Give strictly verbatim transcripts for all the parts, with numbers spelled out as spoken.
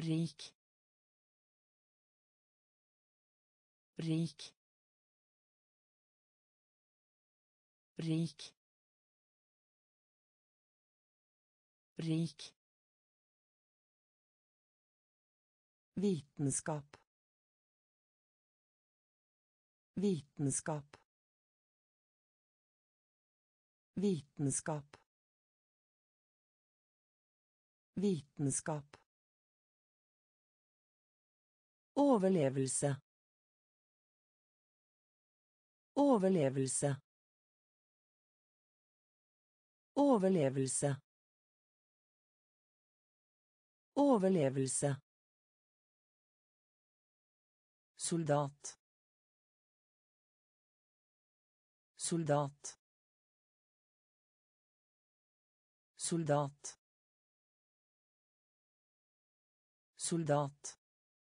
rik rik rik rik vitenskap vitenskap vitenskap vitenskap overlevelse overlevelse overlevelse overlevelse soldat soldat soldat soldat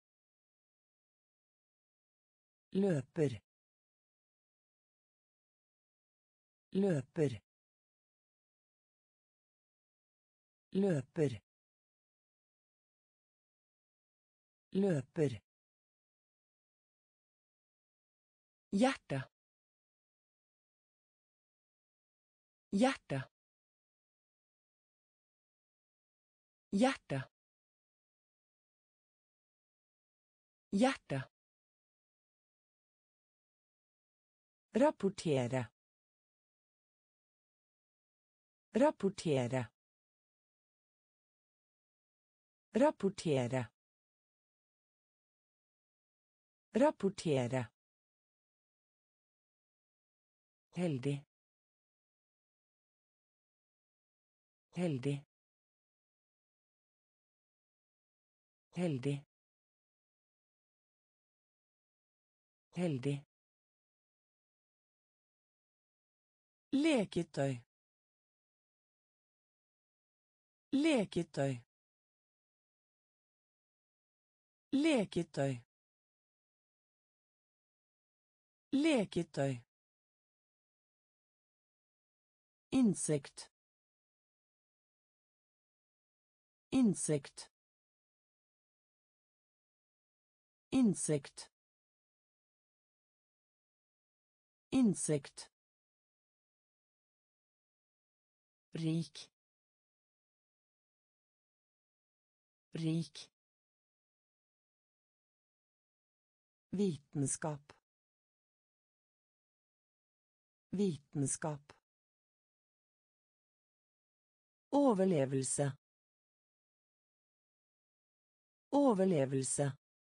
løper løper løper løper hjerte hjerte hjerte hjerte rapportere rapportere rapportere rapportere heldig heldig heldig heldig leketøy leketøy leketøy leketøy insekt insekt insekt insekt rik rik vitenskap vitenskap overlevelse overlevelse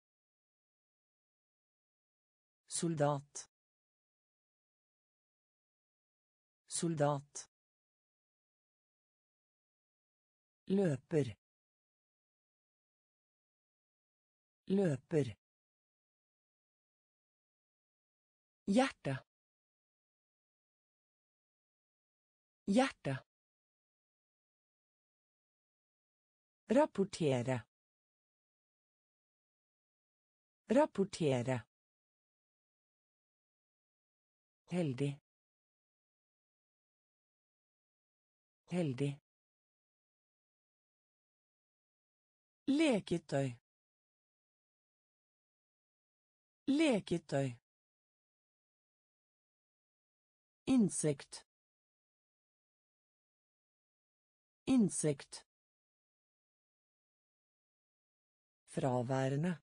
soldat soldat løper løper hjerte hjerte rapportere rapportere heldig heldig leketøy leketøy insekt insekt fraværende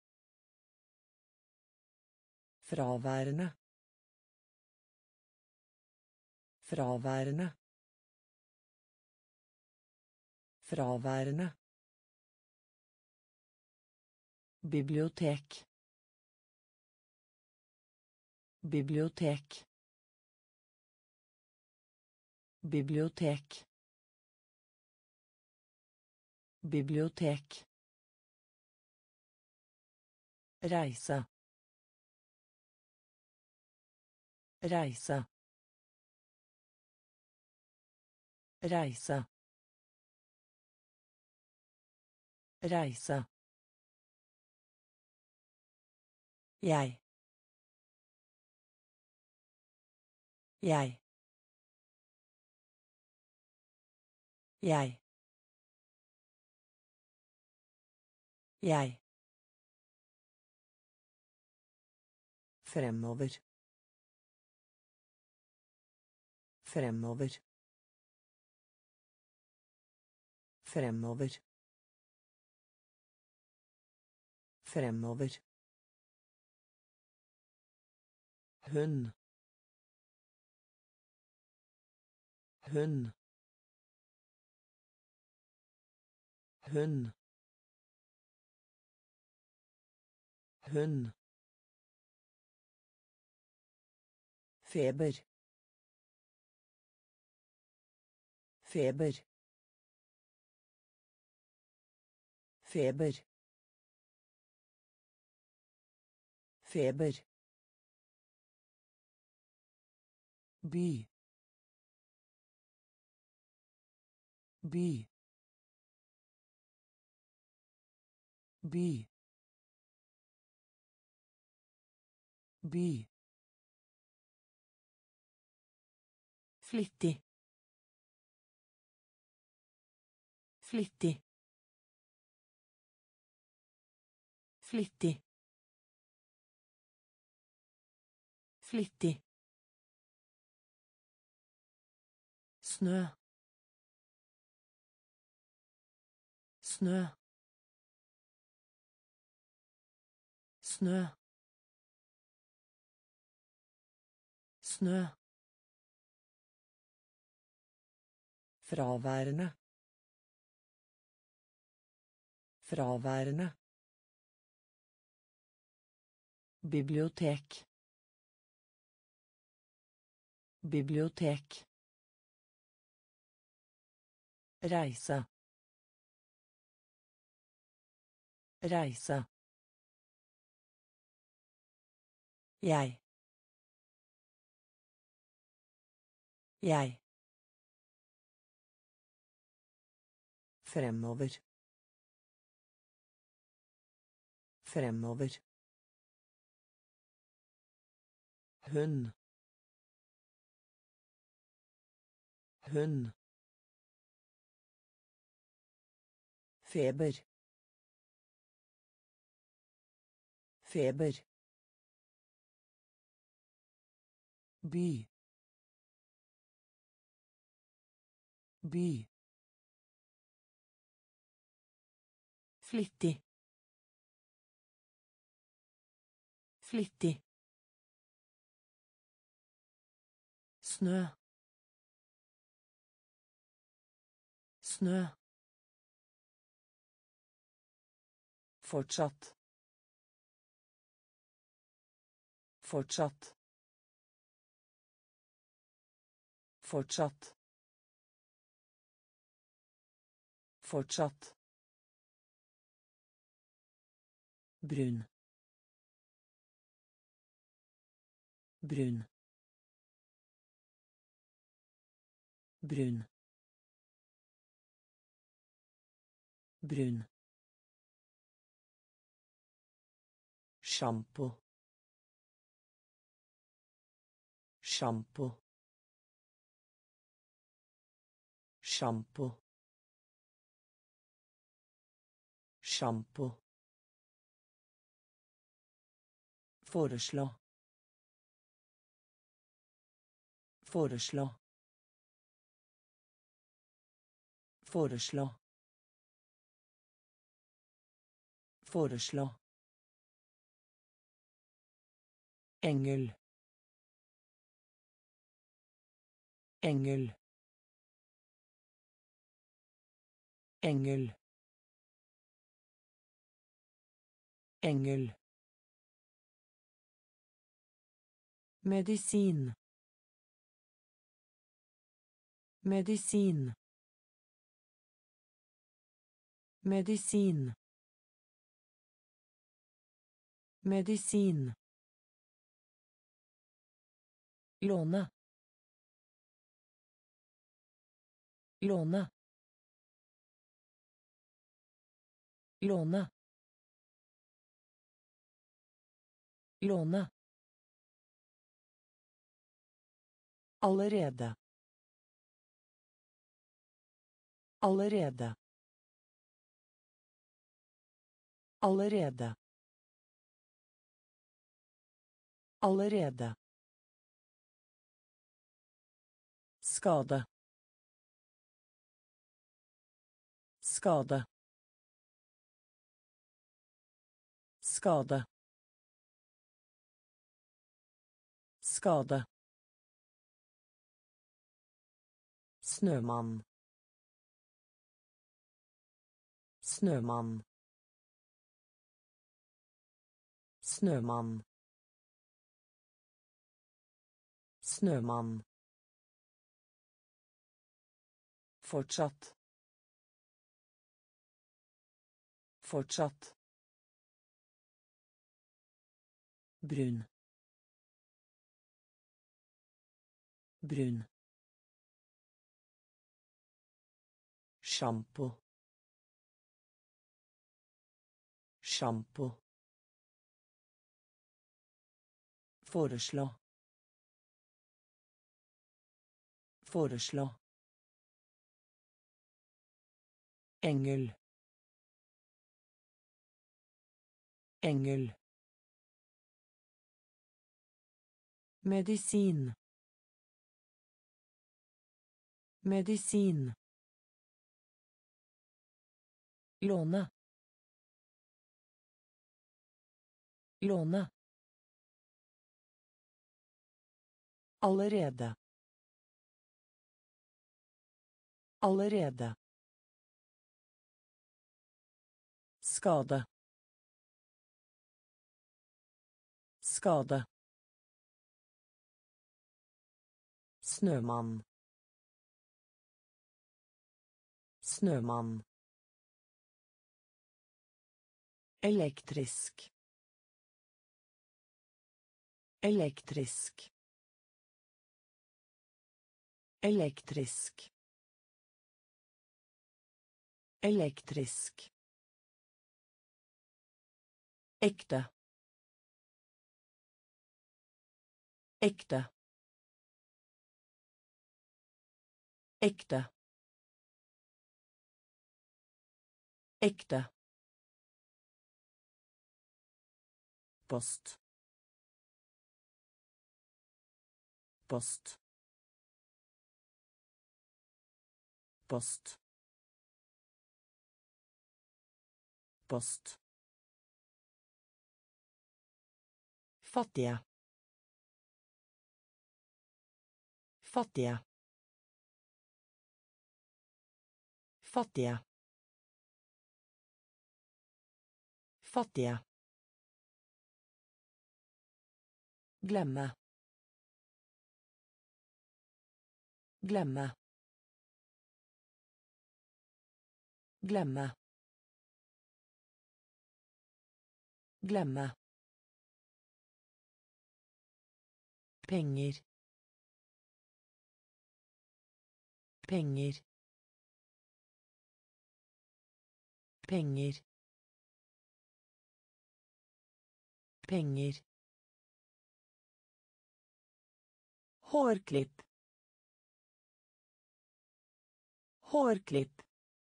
fraværende fraværende fraværende bibliotek bibliotek bibliotek bibliotek reise reise reise reise jeg jeg jeg Jeg. Fremover. Fremover. Fremover. Fremover. Hund. Hund. Hund. Hund. Feber. Feber. Feber. Feber. By. By. By. By. Flittig. Flittig. Flittig. Flittig. Snø. Snø. Snø. Snø. Fraværende. Fraværende. Bibliotek. Bibliotek. Reise. Reise. Jeg. Jeg. Fremover. Fremover. Hund. Hund. Feber. Feber. By. By. Flittig. Flittig. Snø. Snø. Fortsatt. Fortsatt. Fortsatt. Fortsatt. Brun. Brun. Brun. Brun. Shampoo. Shampoo. Shampoo. Shampoo. Foreslå. Foreslå. Foreslå. Foreslå. Engel. Engel. Engel. Engel. Medisin. Medisin. Medisin. Medisin. Låne. Låne. Låne. Låne. Allerede. Allerede. Allerede. Allerede. Skade. Skade. Skade. Skade. Snømann. Snømann. Snømann. Snømann. Fortsatt. Fortsatt. Brun. Brun. Sjampo. Sjampo. Foreslå. Foreslå. Engel. Engel. Medisin. Medisin. Låne. Låne. Allerede. Allerede. Skade. Skade. Snømann. Snømann. Elektrisk. Elektrisk. Elektrisk. Elektrisk. Ekte. Ekte. Ekte. Ekte. Post. Post. Post. Post. Fattige. Fattige. Fattige. Fattige. Glemme. Glemme. Glemme. Glemme. Penger. Penger. Penger. Penger. Hårklipp. Hårklipp.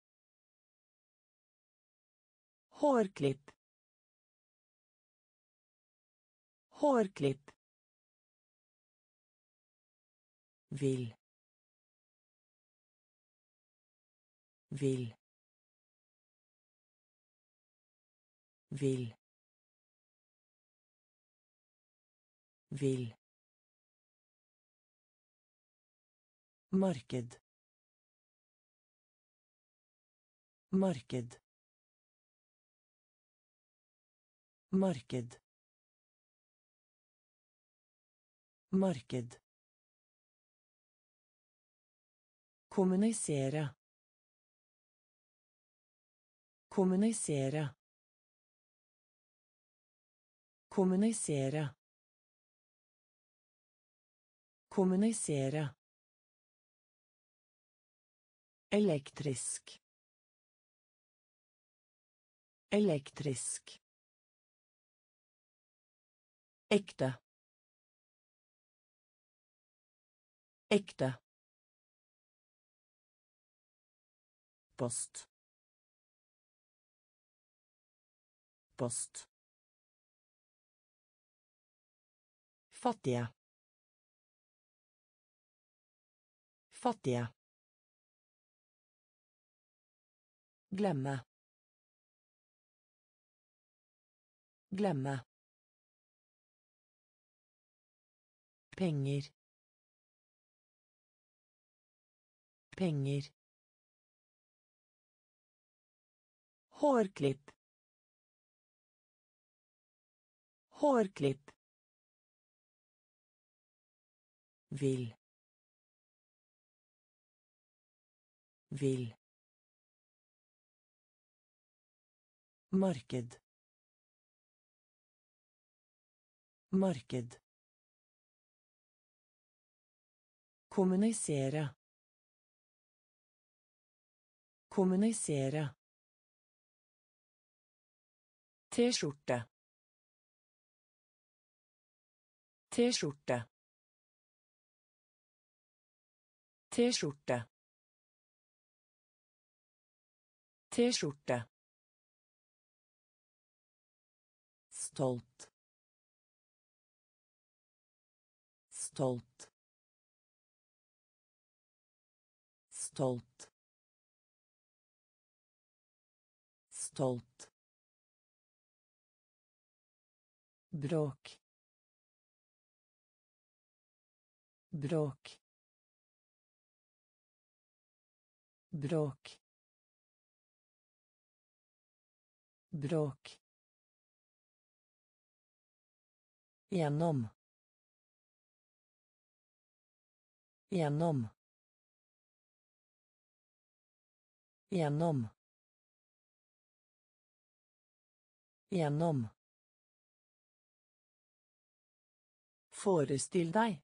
Hårklipp. Hårklipp. Vil. Vil. Vil. Vil. Marked. Marked. Marked. Marked. Kommunisere. Kommunisere. Kommunisere. Kommunisere. Elektrisk. Elektrisk. Ekte. Ekte. Post. Frokost. Fattige. Fattige. Glemme. Glemme. Penger. Penger. Hårklipp. Hårklipp. Vil. Vil. Marked. Marked. Kommunisere. Kommunisere. T-skjorte. T-skjorte. T-skjorte. T-skjorte. Stolt. Stolt. Stolt. Stolt. Bråk. Bråk. Bråk. Bråk. Gjennom. Gjennom. Gjennom. Gjennom. Forestill deg.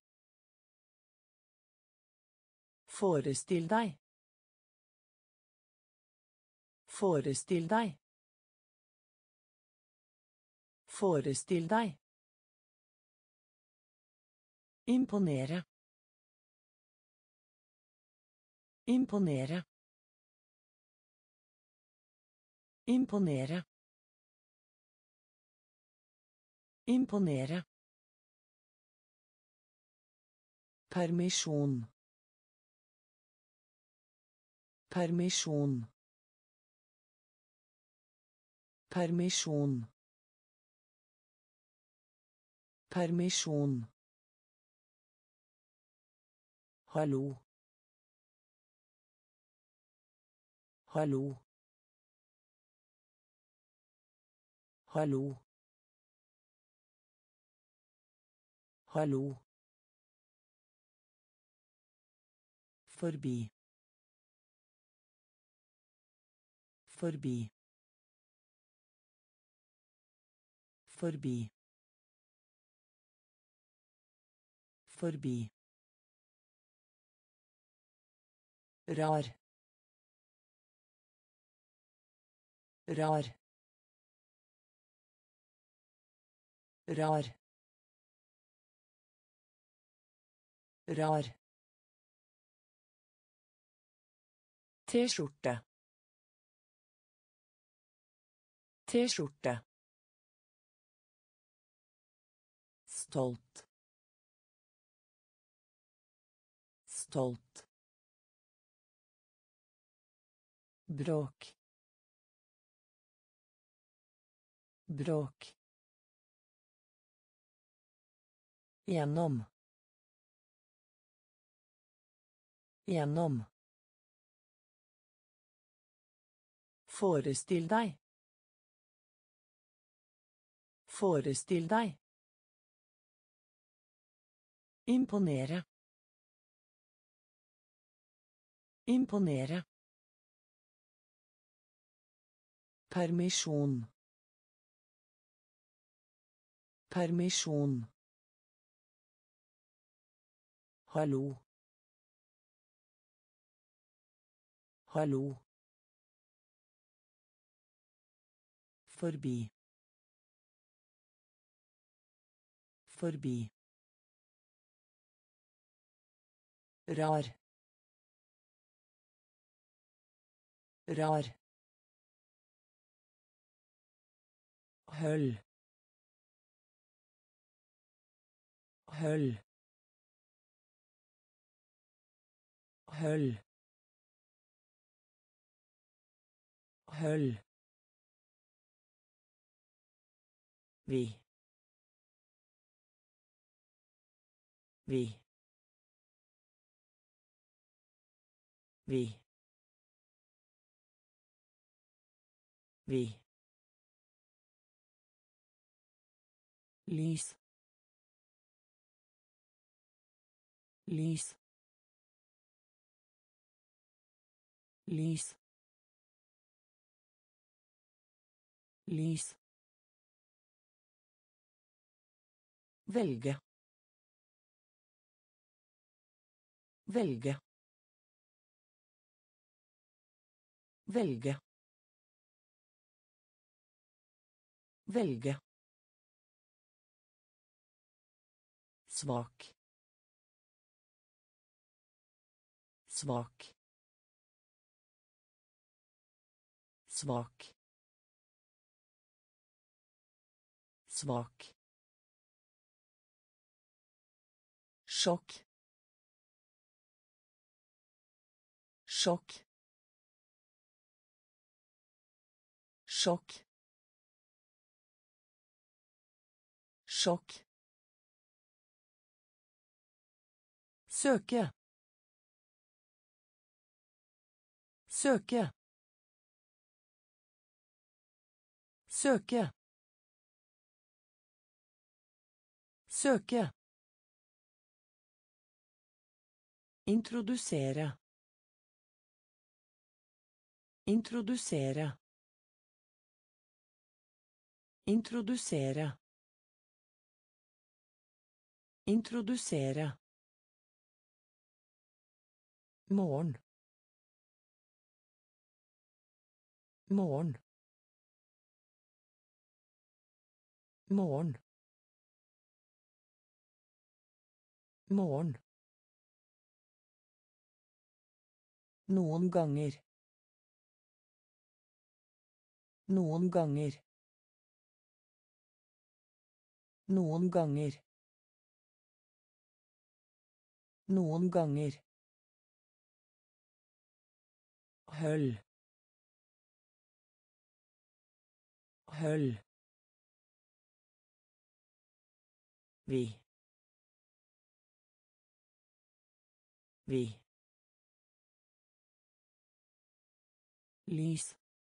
Forestill deg. Forestill deg. Forestill deg. Imponere. Imponere. Imponere. Imponere. Permisjon. Permisjon. Permisjon. Permisjon. Hallo. Hallo. Hallo. Hallo. Forbi. Forbi. Forbi. Forbi. Rar. Rar. Rar. Rar. T-skjorte. T-skjorte. Stolt. Stolt. Bråk. Bråk. Gjennom. Gjennom. Forestill deg. Forestill deg. Imponere. Imponere. Permisjon. Permisjon. Hallo. Hallo. Forbi. Forbi. Rar. Rar. Høll. Høll. Høll. Høll. Vi. Vi. Vi. Vi. Lys. Lys. Lys. Lys. Velge. Velge. Velge. Velge. Svak. Svak. Svak. Svak. Sjokk. Sjokk. Sjokk. Sjokk. Søke. Søke. Søke. Søke. Introdusere. Introdusere. Introdusere. Introdusere. Morgen. Morgen. Morgen. Morgen. Noen ganger. Noen ganger. Noen ganger. Noen ganger. Høll. Høll. Vi. Vi. Lys.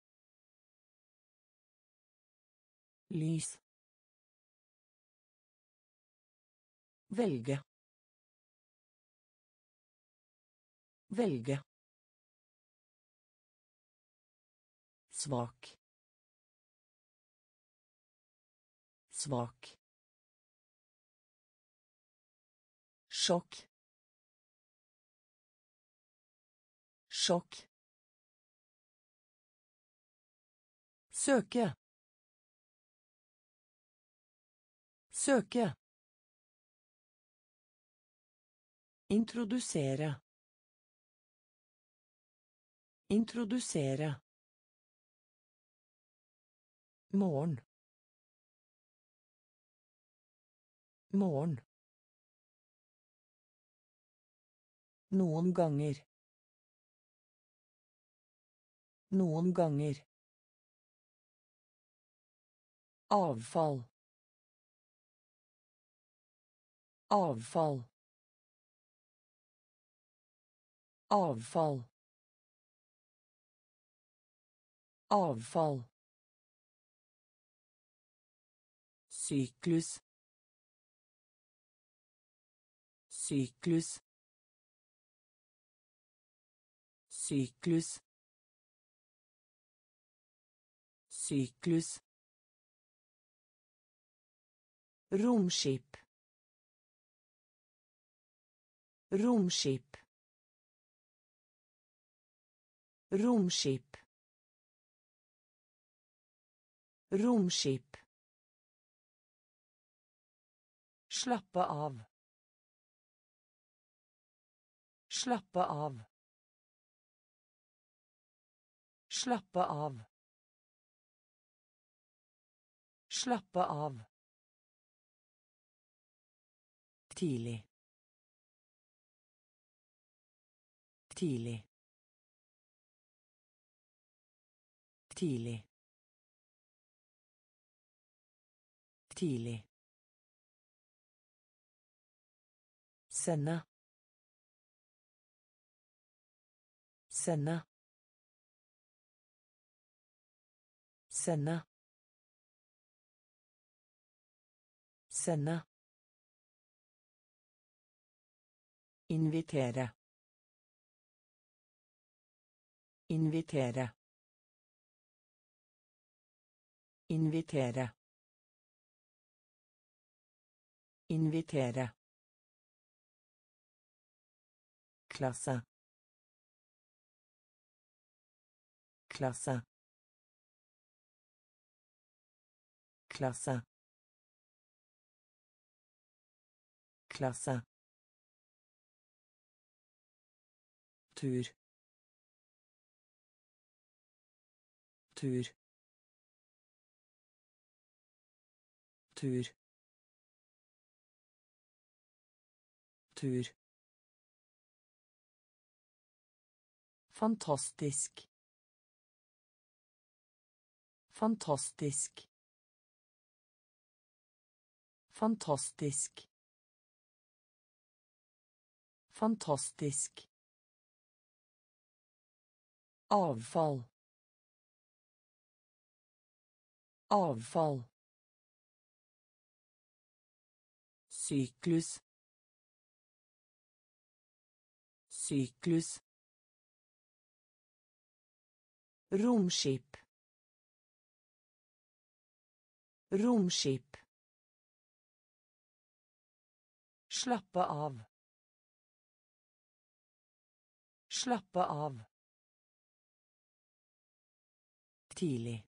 Lys. Velge. Velge. Svak. Svak. Sjokk. Sjokk. Søke. Søke. Introdusere. Introdusere. Morgen. Morgen. Noen ganger. Noen ganger. Avfall. Avfall. Avfall. Avfall. Syklus. Syklus. Syklus. Syklus. Romskip. Romskip. Romskip. Romskip. Slappe av. Slappe av. Slappe av. Slappe av. Tidlig. Tidlig. Tidlig. Tidlig. Sende. Sende. Sende. Sende. Invitere. Invitere. Invitere. Invitere. Klasse. Klasse. Klasse. Klasse. Tur. Tur. Tur. Tur. Fantastisk. Fantastisk. Fantastisk. Fantastisk. Avfall. Avfall. Syklus. Syklus. Romskip. Romskip. Slappe av. Slappe av. Tidlig.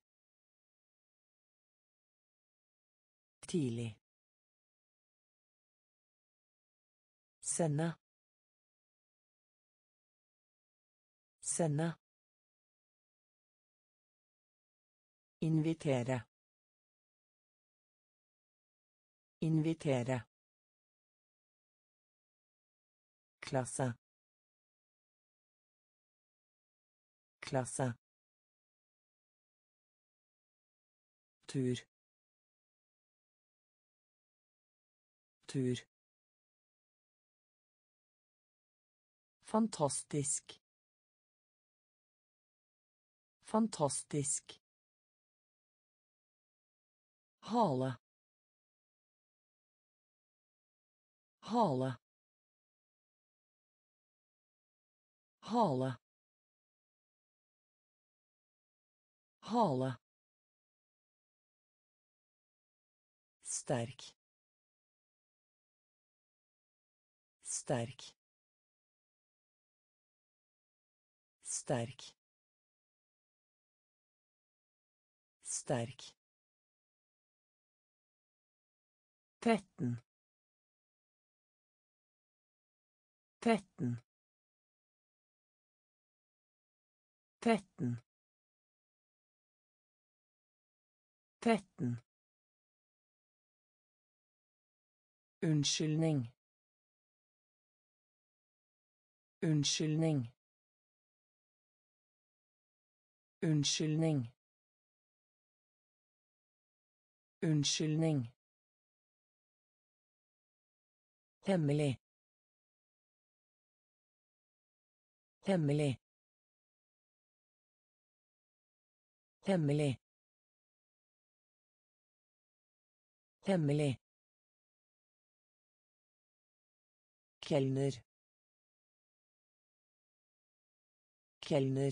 Tidlig. Sende. Sende. Invitere. Invitere. Klasse. Klasse. Tur. Tur. Fantastisk. Fantastisk. Hale. Hale. Hale. Hale. Sterk. Sterk. Sterk. Sterk. Tretten. Tretten. Tretten. Tretten. Unnskyldning. Unnskyldning. Unnskyldning. Unnskyldning. Hemmelig. Hemmelig. Hemmelig. Hemmelig. Kelner. Kelner.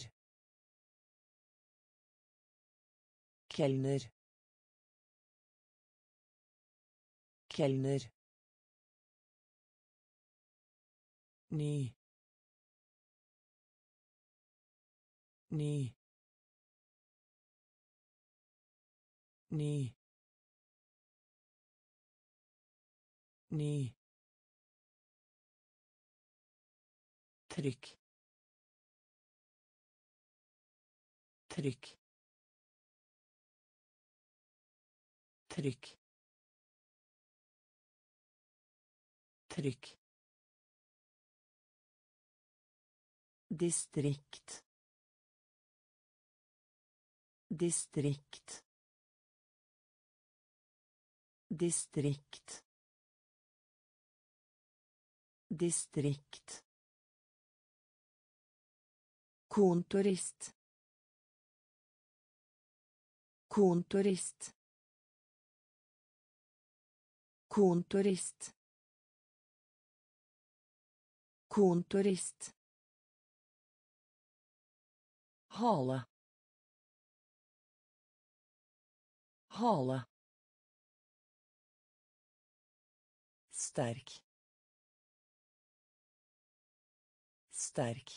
Kelner. Kelner. Ny. Ny. Ny. Ny. Trykk. Trykk. trykk, trykk, distrikt, distrikt, distrikt, distrikt, kontorist, kontorist, kontorist, kontorist, hale, hale, sterk, sterk,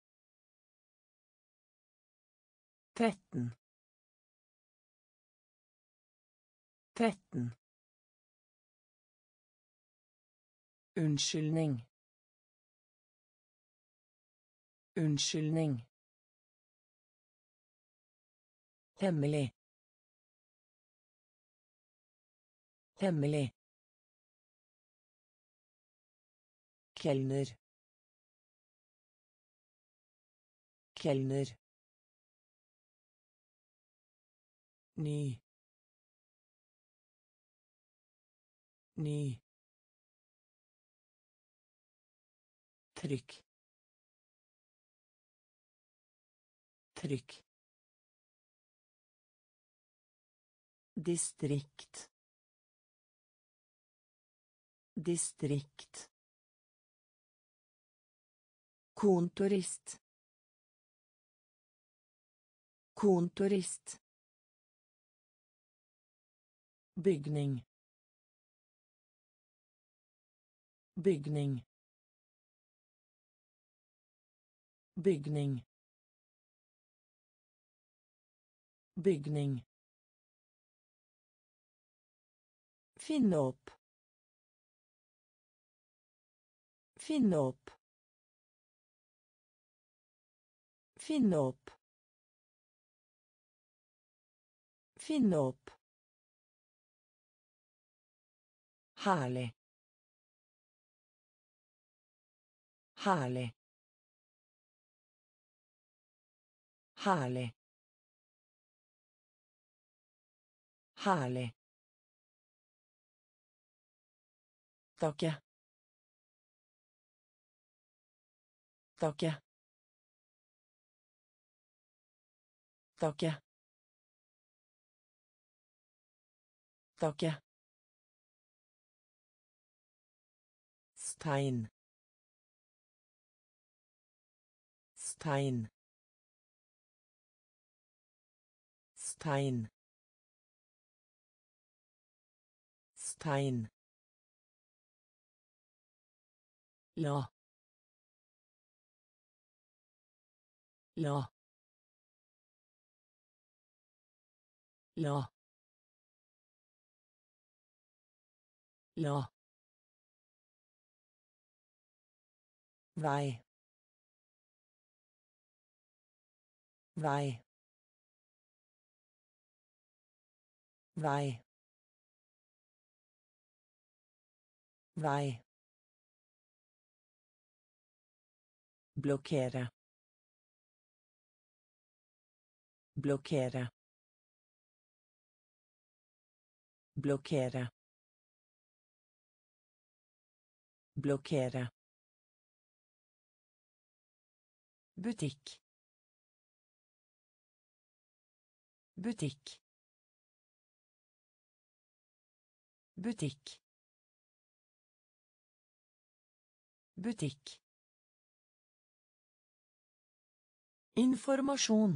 tretten, tretten, unnskyldning, unnskyldning, hemmelig, hemmelig, kelner, kelner, ny, ny, trykk, trykk, distrikt, distrikt, kontorist, kontorist, bygning, bygning, bygning, bygning, finne opp, finne opp, finne opp, finne opp, herlig, herlig, herlig, herlig, takke, takke, takke, takke, stein, stein, stein, stein, la, la, la, la, vei, vei, vei, vei, blokkere, blokkere, blokkere, blokkere, butikk, butikk, butikk, butikk, informasjon,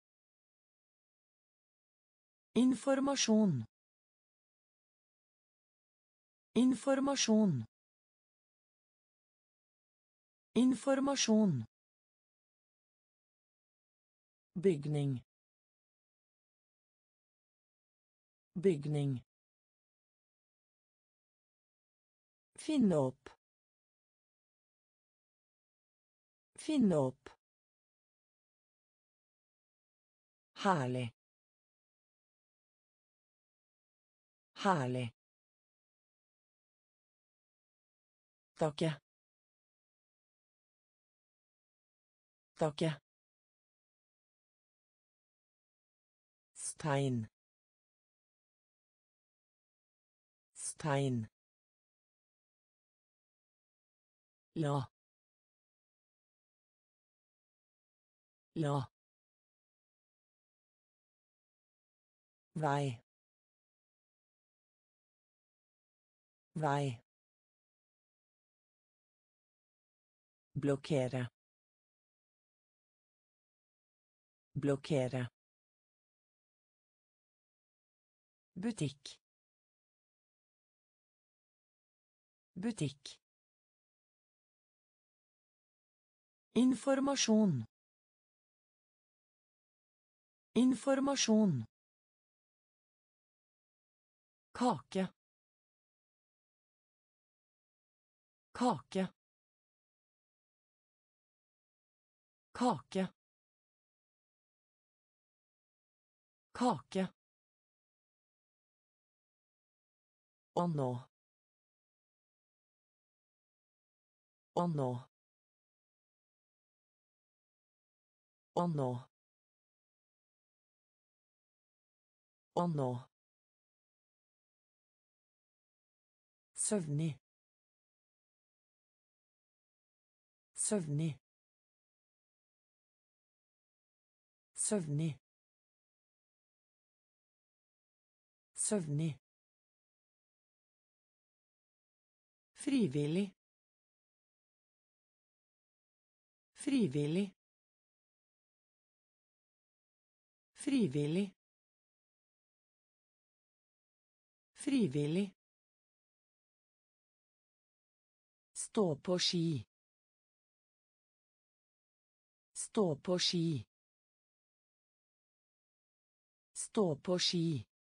informasjon, informasjon, informasjon, bygning, bygning, finne opp, finne opp, herlig, Herlig. Takke. Takke. Stein. Stein. La. La. Vei. Vei. Blokkere. Blokkere. Butikk. Butikk. Informasjon. Informasjon. Kake. Kake. Kake. Kake. Å nå. Å nå. Å nå. Å nå. Søvnig. Søvnig. Søvnig. Søvnig. Frivillig. Frivillig. Frivillig. Frivillig. Stå på ski. Stå på ski. Stå på ski.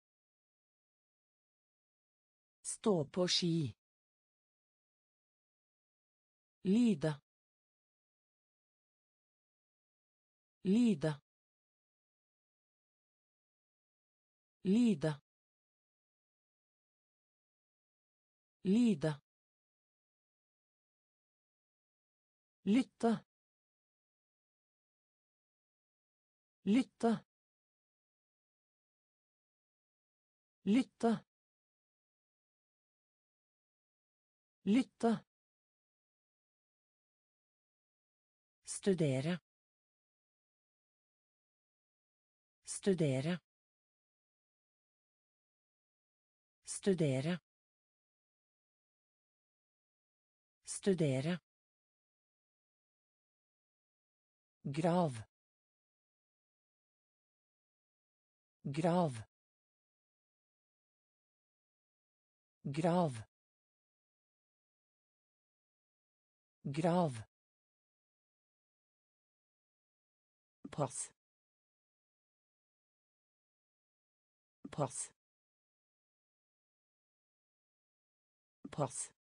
Stå på ski. Lide. Lide. Lide. Lide. Lytte. Lytte. Lytte. Lytte. Studere. Studere. Studere. Studere. Grav. Grav. Grav. Grav. Pass. Pass. Pass.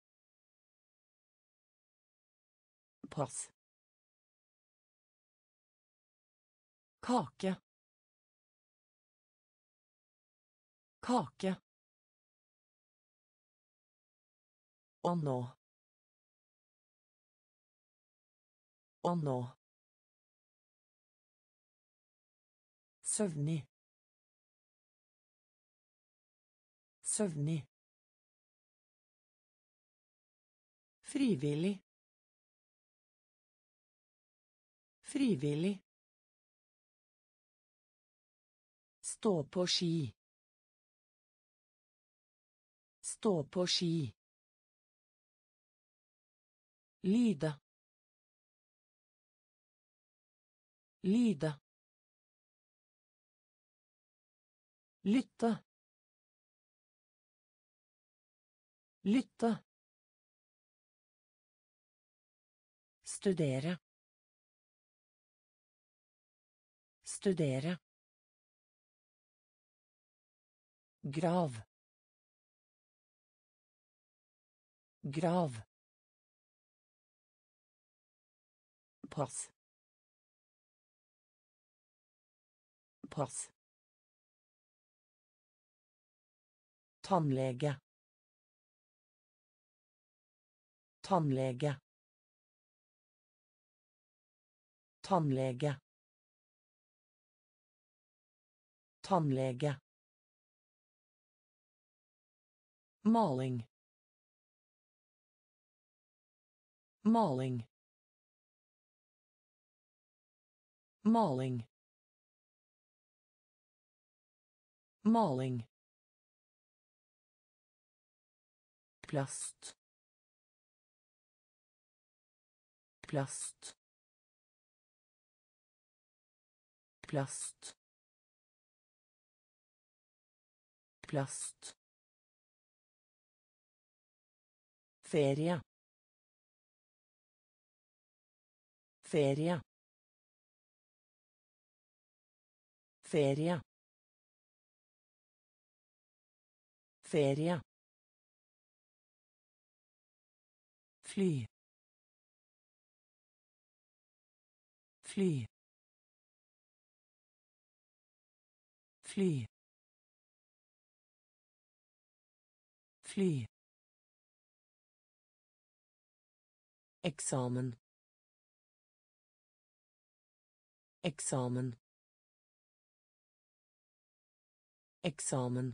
Pass. Kake. Kake. Å nå. Å nå. Søvnig. Søvnig. Frivillig. Frivillig. Stå på ski. Stå på ski. Lide. Lide. Lytte. Lytte. Studere. Studere. Grav. Grav. Pass. Pass. Tannlege. Tannlege. Tannlege. Tannlege. Maling. Maling. Maling. Maling. Plast. Plast. Plast. Plast. Ferie. Ferie. Ferie. Ferie. Fly. Fly. Fly. Fly. Eksamen. Eksamen. Eksamen.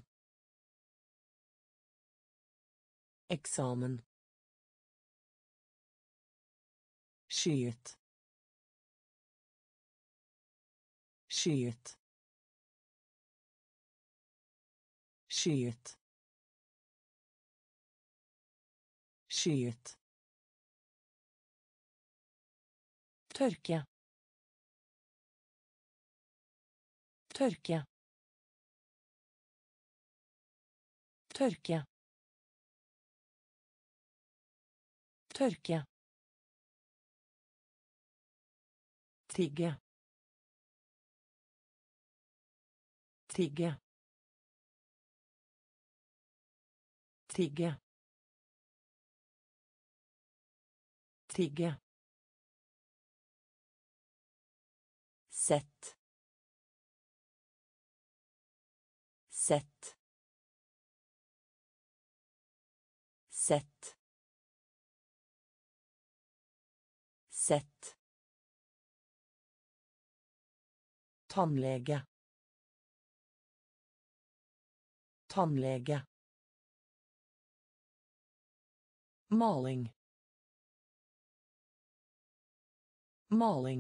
Eksamen. Skyet. Skyet. Skyet. Skyet. Tørke. Tørke. Tørke. Tørke. Tigge. Tigge. Tigge. Tigge. Sett. Sett. Sett. Sett. Tannlege. Tannlege. Maling. Maling.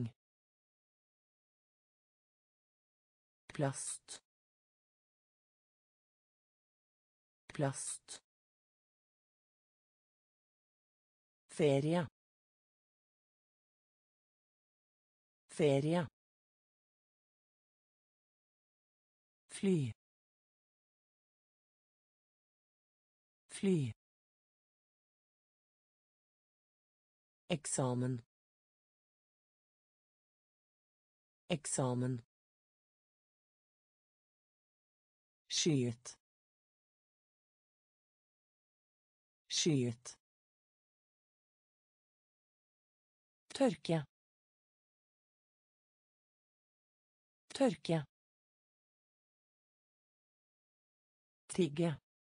Plast. Plast. Ferie. Ferie. Fly. Fly. Eksamen. Eksamen. Skyet. Skyet. Tørke. Tørke. Tigge.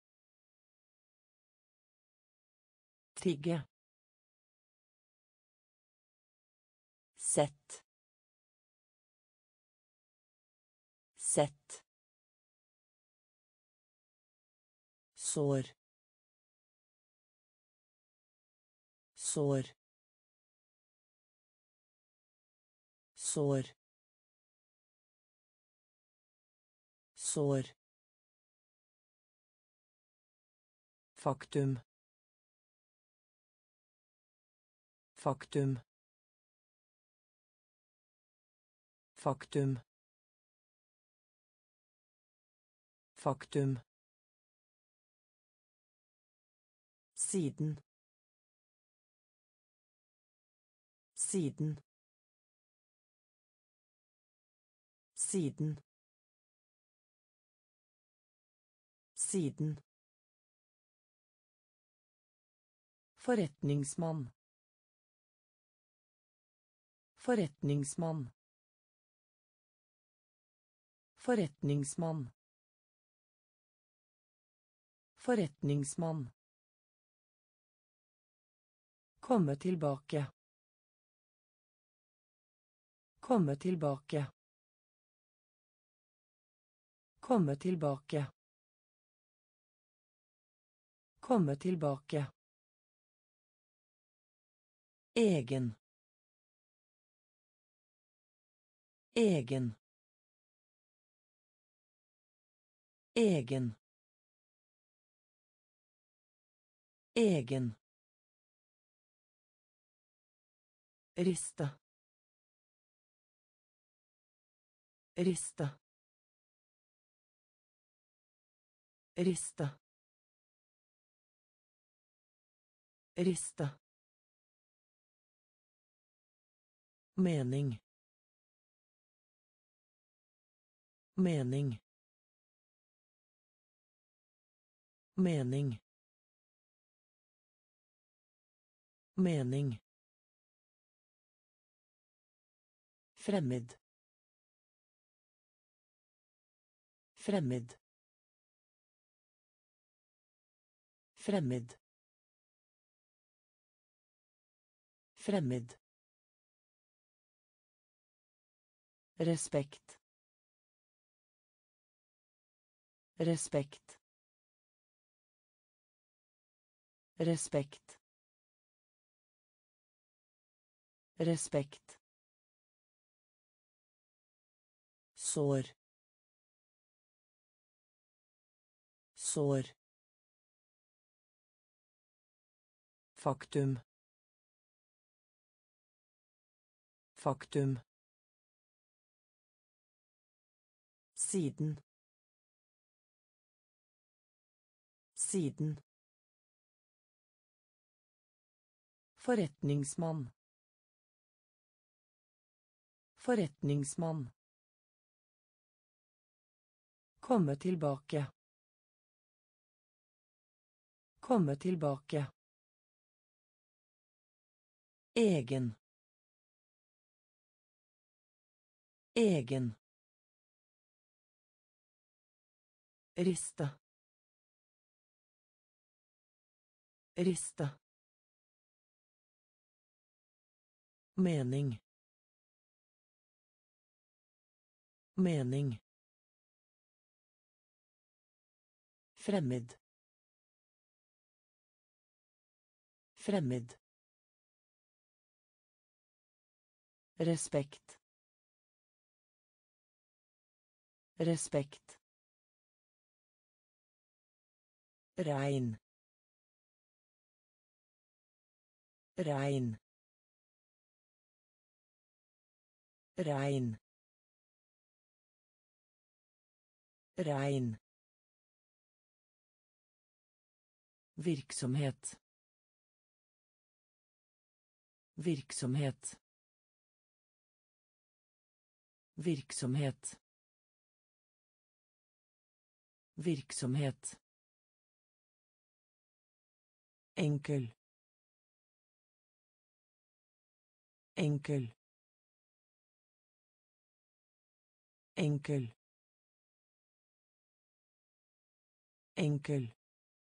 Tigge. Sett. Sett. Sår. Sår. Sår. Sår. Faktum. Faktum. Faktum. Faktum. Siden. Siden. Siden. Siden. Forretningsmann. Forretningsmann. Forretningsmann. Forretningsmann. Komme tilbake. Komme tilbake. Komme tilbake. Komme tilbake. Egen. Egen. Egen. Egen. Riste. Riste. Riste. Riste. Mening. Mening. Mening. Mening. Fremmed. Fremmed. Fremmed. Fremmed. Respekt. Respekt. Respekt. Respekt. Sår. Sår. Faktum. Faktum. Siden. Siden. Forretningsmann. Forretningsmann. Komme tilbake. Komme tilbake. Egen. Egen. Riste. Riste. Mening. Mening. Fremmed. Fremmed. Respekt. Respekt. Regn. Regn. Regn. Regn. Virksomhet. Virksomhet. Virksomhet. Virksomhet. Enkel. Enkel. Enkel. Enkel.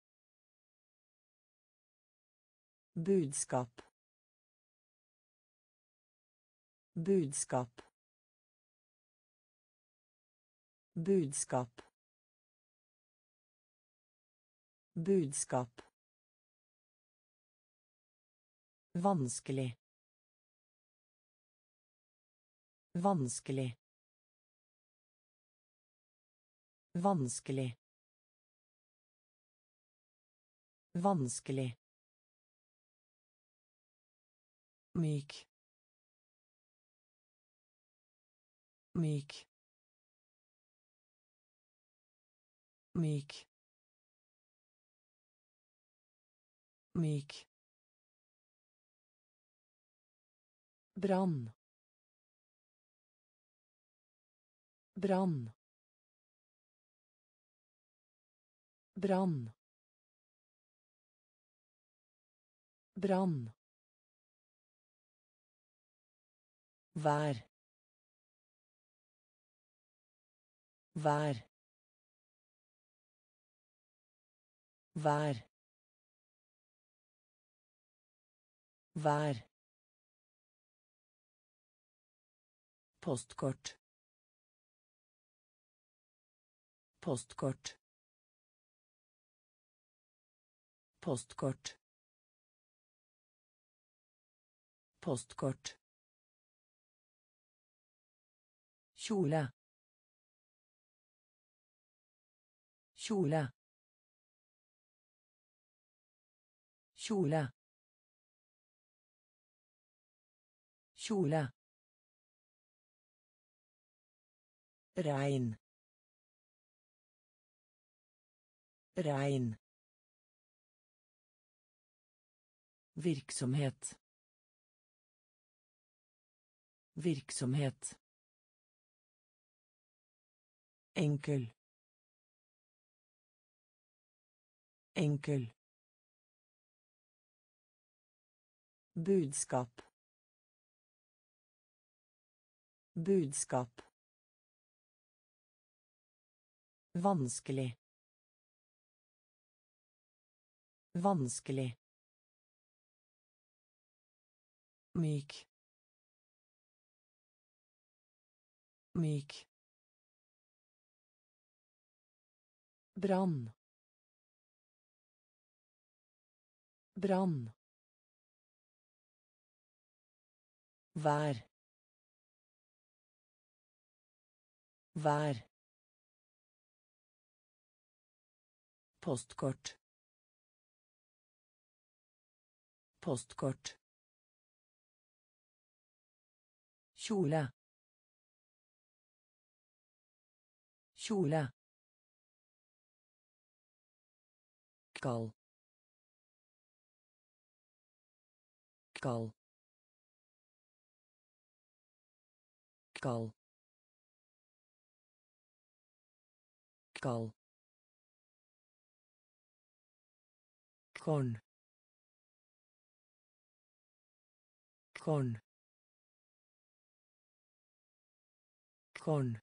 Budskap. Budskap. Budskap. Budskap. Vanskelig. Vanskelig. Vanskelig. Vanskelig. Myk. Myk. Myk. Myk. Brann. Brann. Brann. Brann. Vær. Vær. Vær. Vær. Postkort. Postkort. Postkort. Postkort. Kjole. Kjole. Kjole. Kjole. Regn. Regn. Virksomhet. Virksomhet. Enkel. Enkel. Budskap. Budskap. Vanskelig. Vanskelig. Myk. Myk. Brann. Brann. Vær. Vær. Postkort. Postkort. Kjole. Kjole. Kald. Kald. Kald. Kald. Korn. Korn. Korn.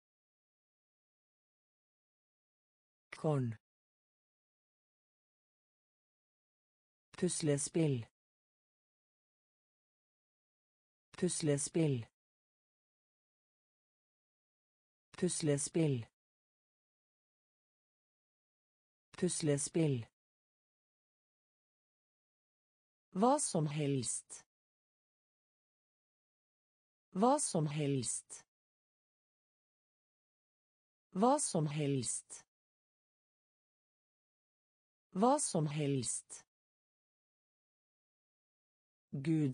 Korn. Puslespill. Puslespill. Puslespill. Puslespill. Hva som helst. Hva som helst. Hva som helst. Hva som helst. Gud.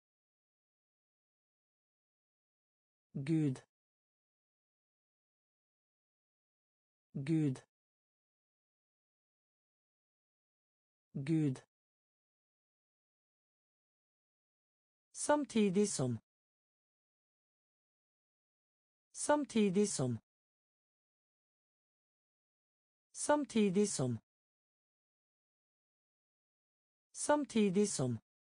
Gud. Gud. Gud. Samtidig som. Samtidig som. Samtidig som. Samtidig som.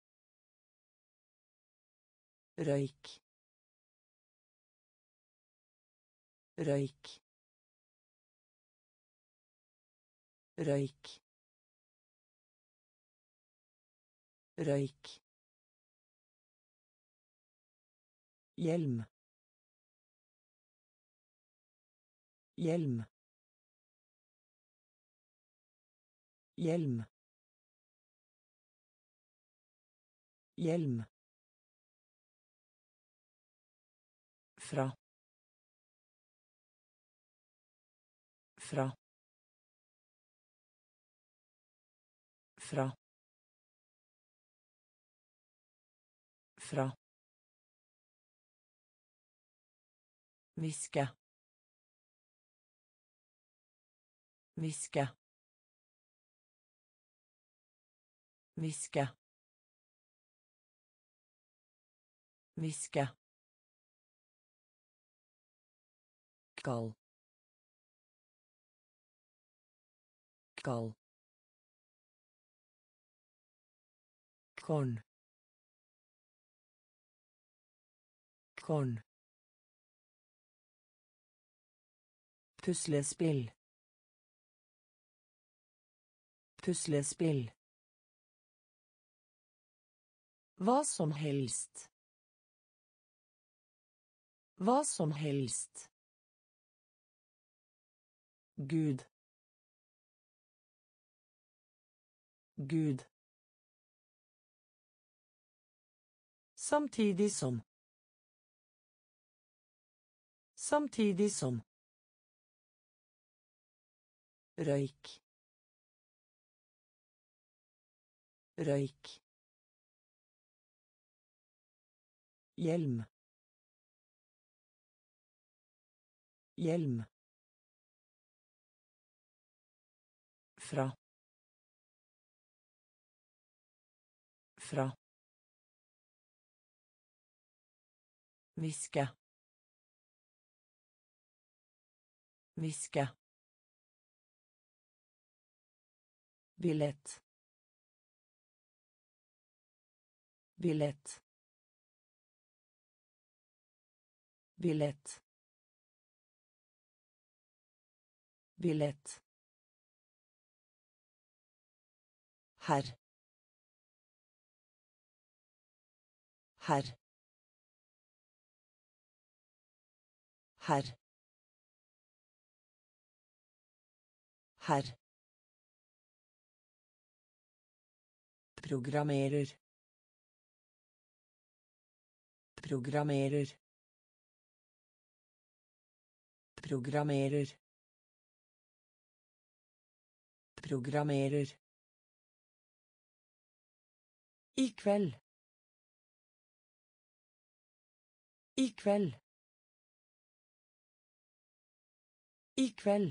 Røyk. Røyk. Røyk. Røyk. Hjelm. Hjelm. Hjelm. Hjelm. Fra. Fra. Fra. Fra. Hviske. Hviske. Hviske. Hviske. Kald. Kald. Korn. Korn. Puslespill. Puslespill. Hva som helst. Hva som helst. Gud. Gud. Samtidig som. Samtidig som. Røyk. Røyk. Hjelm. Hjelm. Fra. Fra. Hviske. Hviske. Billett. Billett. Billett. Billett. Herr. Herr. Herr. Herr. Programmerer. Programmerer. Programmerer. Programmerer. I kveld. I kveld. I kveld.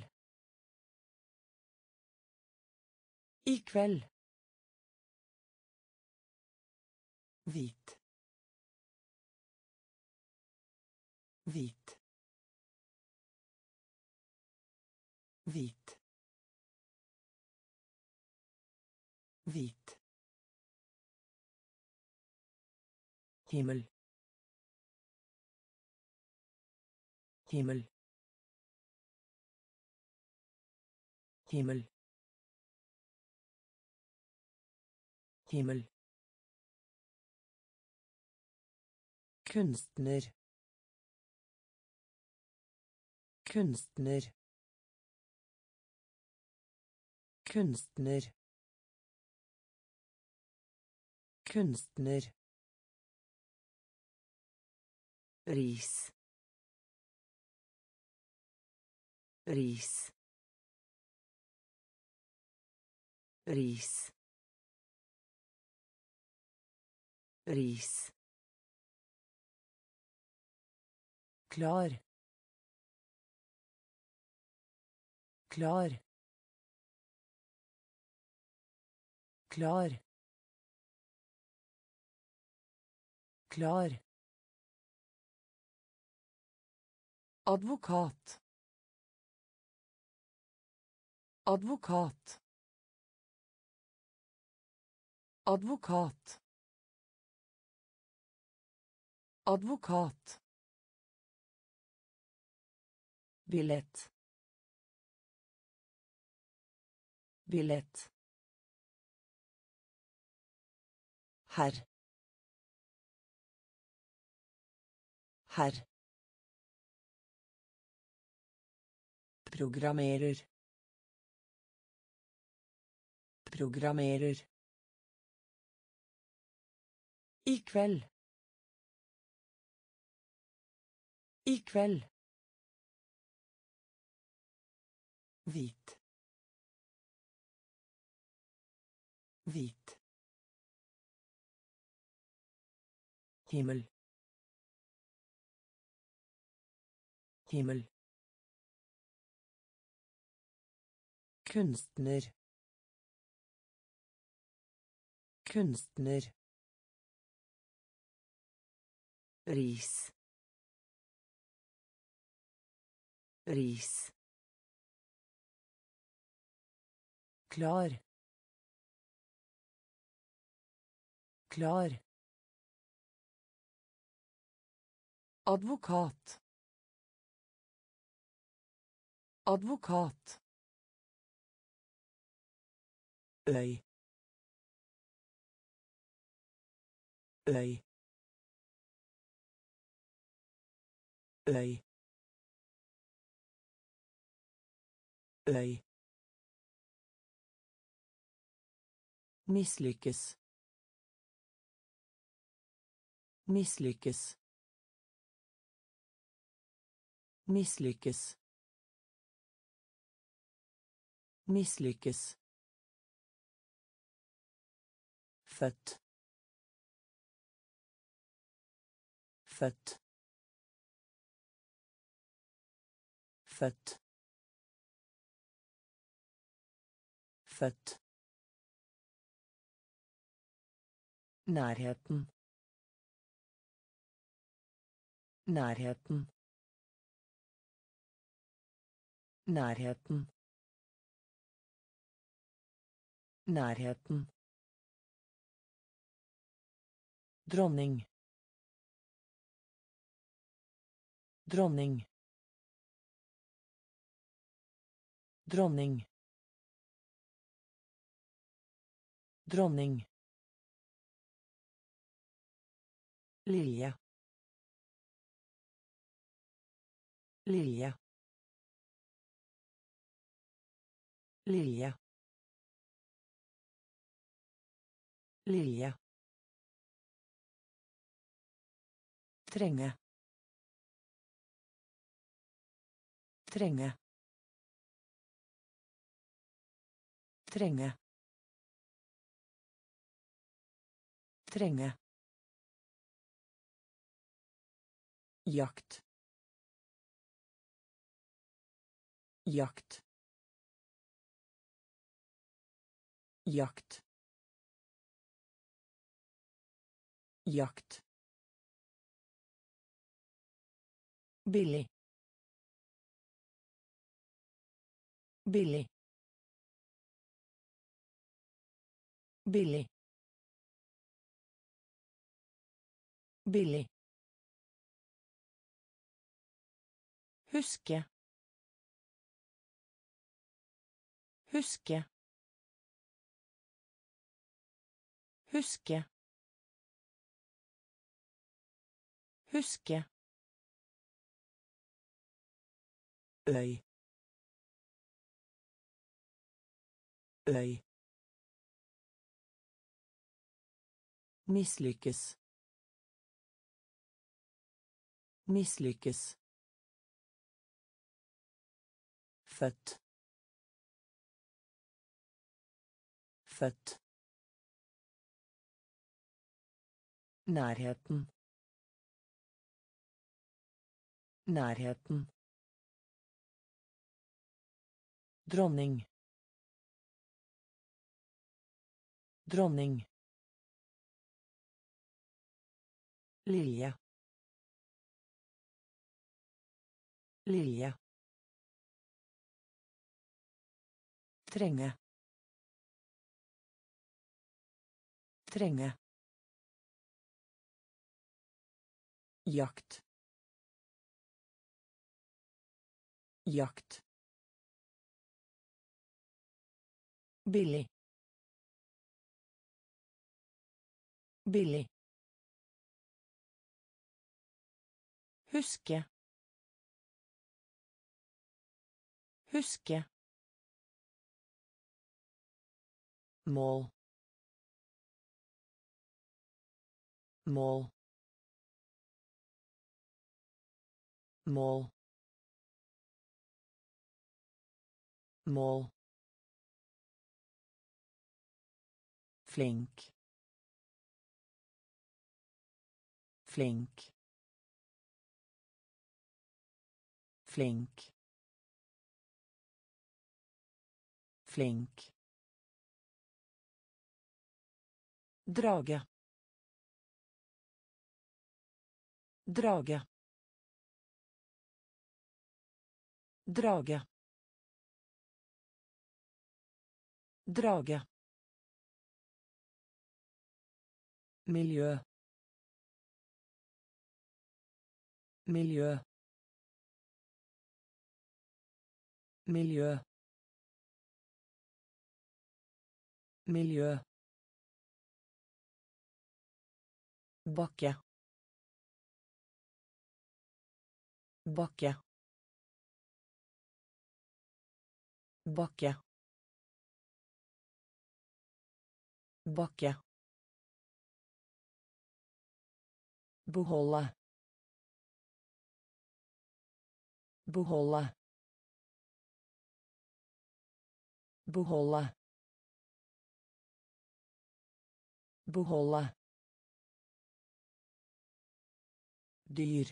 I kveld. Hvit. Hvit. Hvit. Hvit. Himmel. Himmel. Himmel. Himmel. Kunstner. Kunstner. Kunstner. Kunstner. Ris. Ris. Ris. Ris. Klar. Klar. Klar. Klar. Advokat. Advokat. Advokat. Advokat. Billett. Billett. Herr. Herr. Programmerer. Programmerer. I kveld. I kveld. Hvit. Hvit. Himmel. Himmel. Kunstner. Kunstner. Ris. Ris. Klar. Klar. Advokat. Advokat. øy øy øy øy Mislykkes. Mislykkes. Mislykkes. Mislykkes. Født. Født. Født. Født. Nærheten. Nærheten. Nærheten. Nærheten. Dronning. Dronning. Dronning. Dronning. Lilje. Lilje. Lilje. Lilje. Trenge. Trenge. Trenge. Trenge. Jakt. Jakt. Jakt. Jakt. Billig. Billig. Billig. Billig. Huske. Huske. Huske. Huske. Øy. Øy. Mislykkes. Mislykkes. Født. Født. Nærheten. Nærheten. Dronning. Dronning. Lilje. Lilje. Trenge. Trenge. Jakt. Jakt. Billig. Billig. Huske. Huske. Mål. Mål. Mål. Mål. Flink. Flink. Flink. Flink. Drage. Drage. Drage. Drage. Miljø. Miljø. Miljø. Miljø. Bakke. Bakke. Bakke. Bakke. Beholde. Beholde. Beholde. Beholde. Dyr.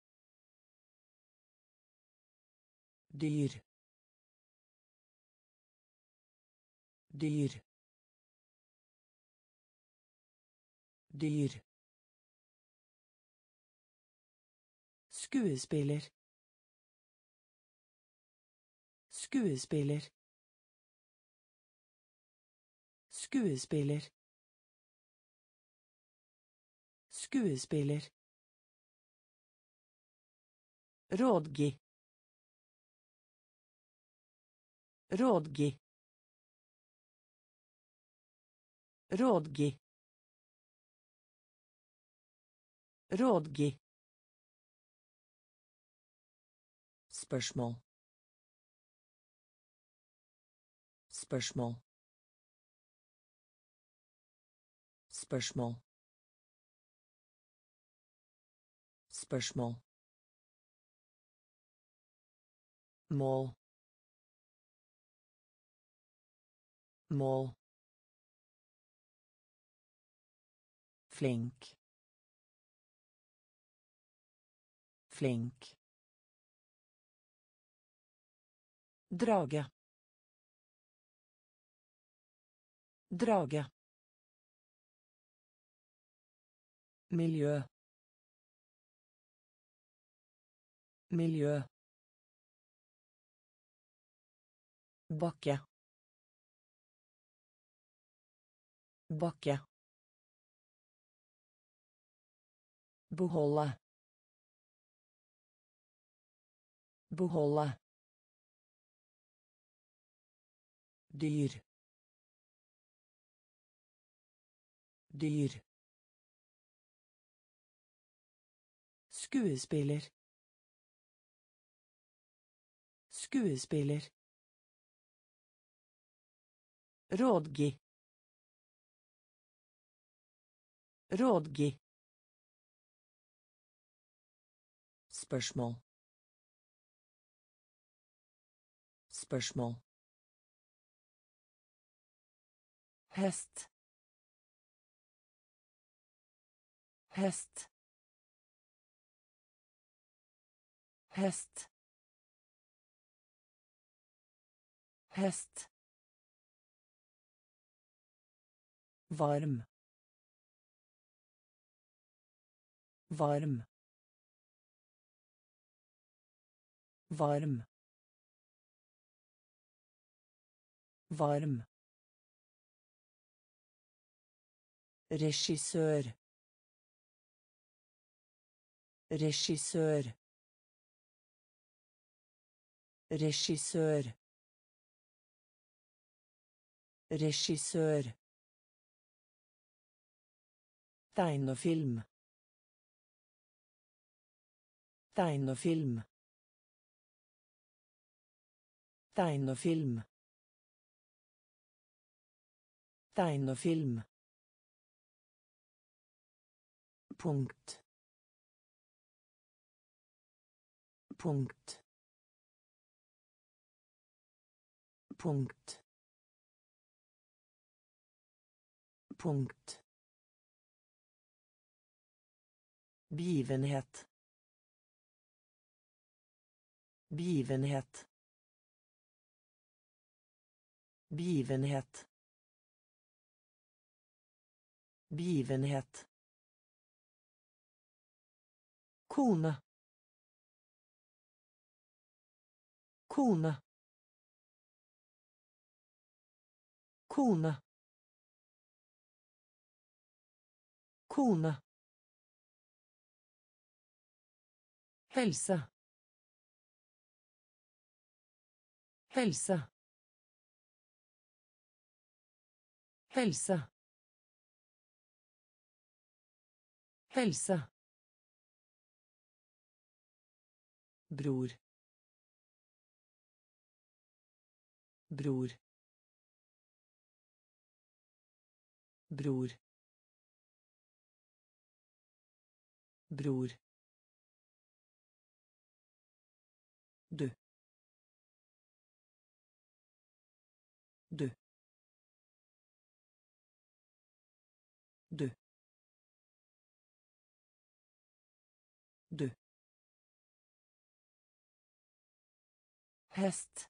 Dyr. Dyr. Dyr. Skuespiller. Skuespiller. Skuespiller. Skuespiller. Rådgi. Rådgi. Rådgi. Rådgi. Spørsmål. Spørsmål. Spørsmål. Spørsmål. Mål. Mål. Flink. Flink. Drage. Drage. Miljø. Miljø. Bakke. Bakke. Beholde. Beholde. Dyr. Dyr. Skuespiller. Skuespiller. Rådgi. Rådgi. Spørsmål. Spørsmål. Hest. Hest. Hest. Hest. Varm. Varm. Varm. Varm. Regissør. Regissør. Regissør. Regissør. Tegnefilm. Tegnefilm. Tegnefilm. Tegnefilm. Punkt. Punkt. Punkt. Punkt. Begivenhet. Begivenhet. Begivenhet. Begivenhet. Kone. Kone. Kone. Kone. Helse. Helse. Hälsa. Hälsa. Bror. Bror. Bror. Bror. Du. Du. Du. Du. Häst.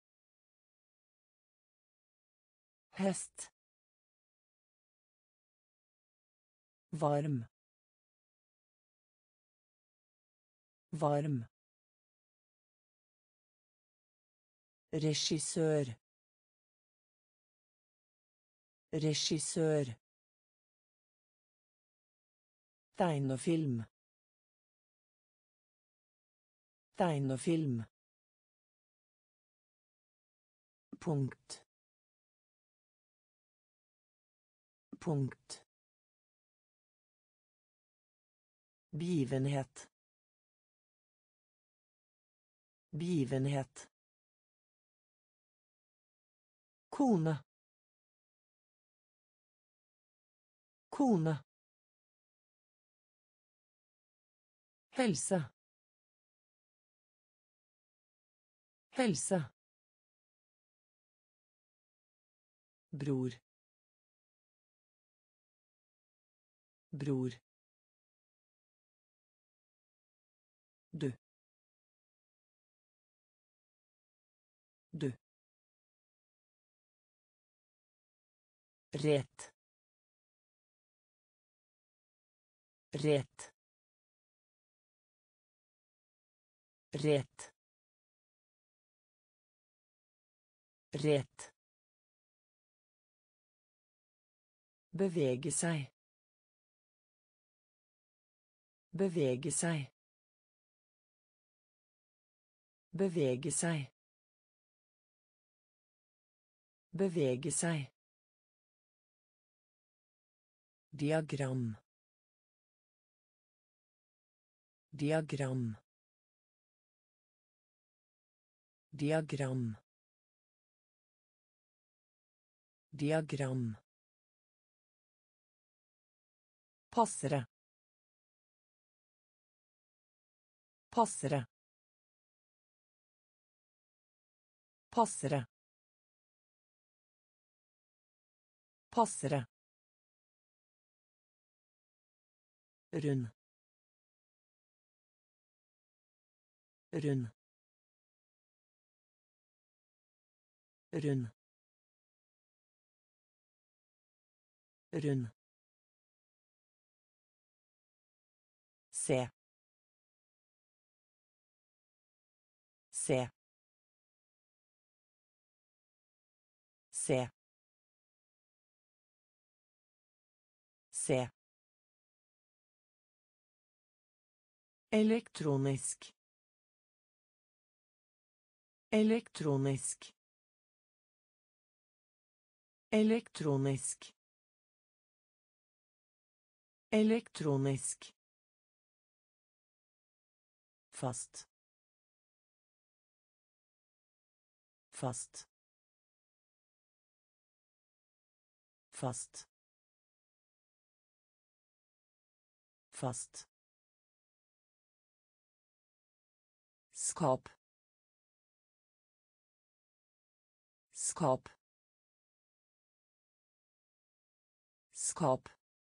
Häst. Varm. Varm. Regissør. Regissør. Tegnefilm. Tegnefilm. Punkt. Punkt. Begivenhet. Begivenhet. Kone. Kone. Hälsa. Hälsa. Bror. Bror. Du. Du. Ret. Ret. Ret. Ret. Bevege seg. Bevege seg. Bevege seg. Bevege seg. Diagram. Diagram. Diagram. Diagram. Passere. Passere. Passere. Passere. Rund. Rund. Rund. Rund. Se. Se. Se. Se. Elektronisk. Elektronisk. Elektronisk. Elektronisk. Fast. Fast. Fast. Fast. Skap. Skap. Skap.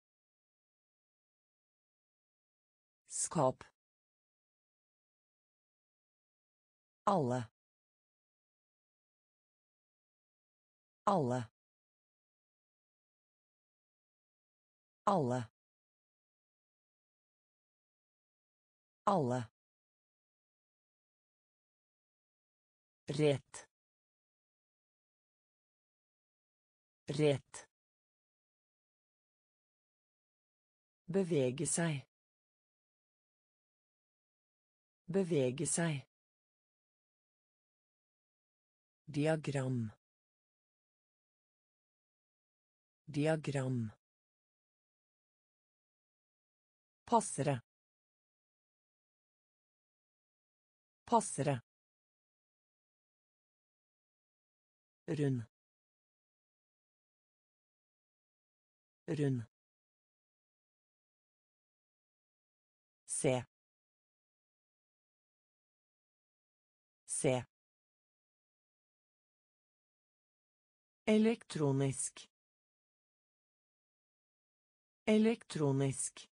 Skap. Alle. Alle. Alle. Alle. Ret. Ret. Bevege seg. Bevege seg. Diagram. Diagram. Passere. Passere. Rund. Rund. Se. Se. Elektronisk. Elektronisk.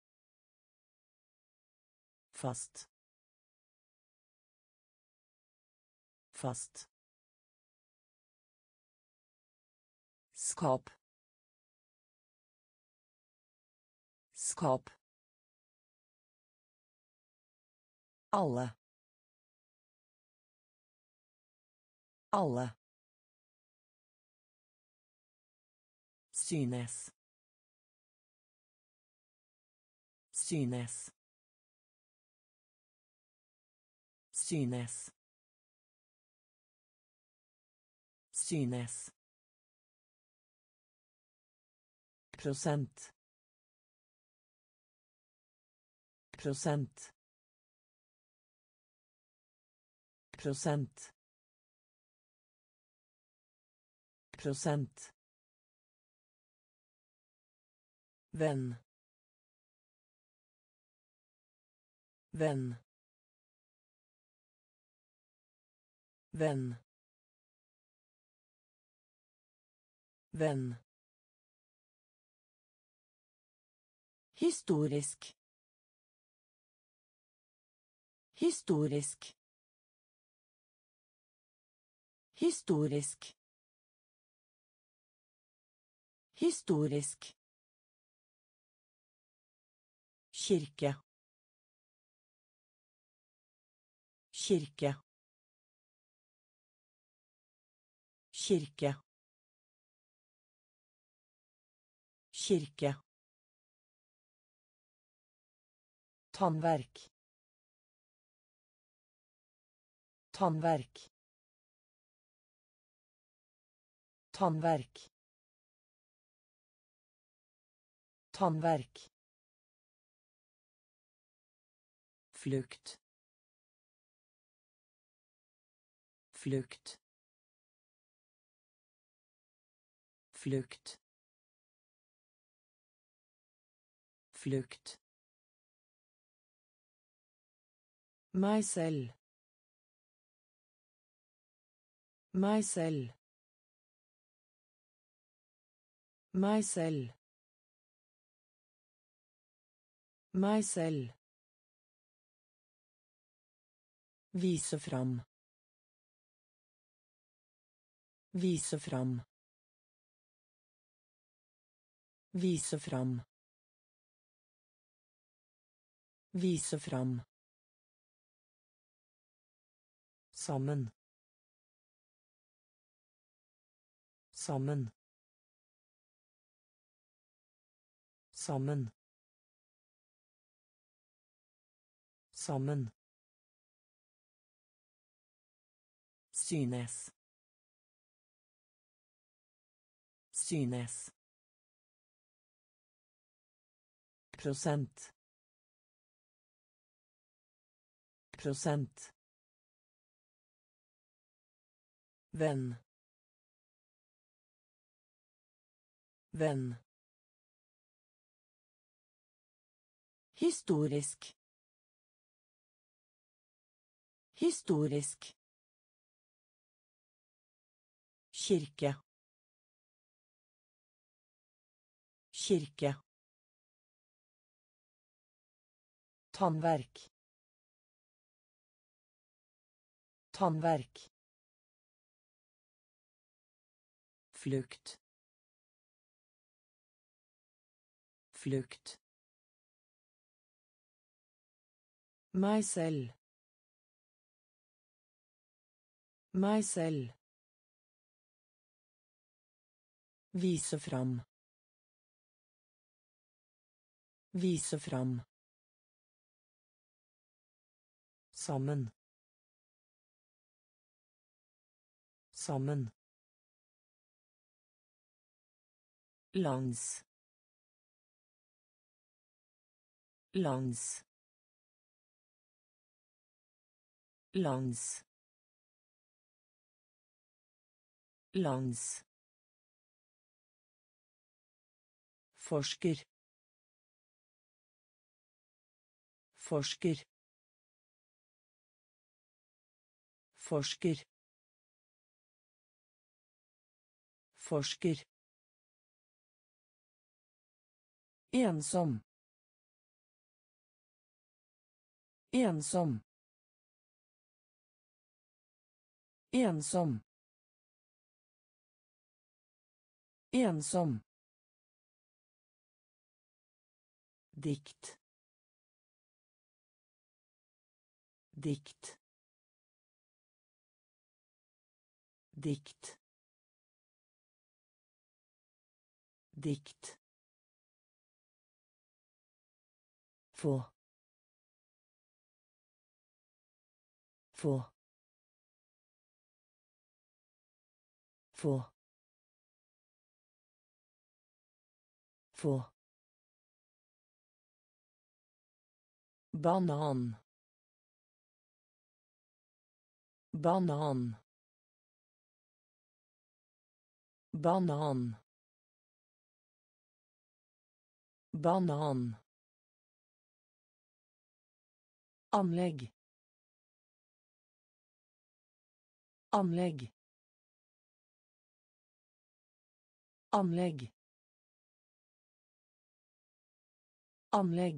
Fast. Fast. Skap. Skap. Alle. Alle. Synes. Synes. Synes. Synes. Prosent. Prosent. Prosent. Prosent. Venn. Venn. Venn. Venn. Historisk. Historisk. Historisk. Historisk. Kirke. Kirke. Kirke. Kirke. Tannverk. Tannverk. Tannverk. Tannverk. Flukt. Flukt. Flukt. Flukt. Meg selv. Meg selv. Meg selv. Meg selv. Vise fram. Vise fram. Vise fram. Vise fram. Sammen. Sammen. Sammen. Sammen. Synes. Synes. Prosent. Prosent. Venn. Venn. Historisk. Historisk. Kirke. Kirke. Tannverk. Tannverk. Flukt. Flukt. Meg selv. Meg selv. Vise fram. Vise fram. Sammen. Sammen. langs langs langs langs forsker forsker forsker forsker ensom ensom ensom ensom dikt dikt dikt dikt få få få få banan banan banan banan anlegg anlegg anlegg anlegg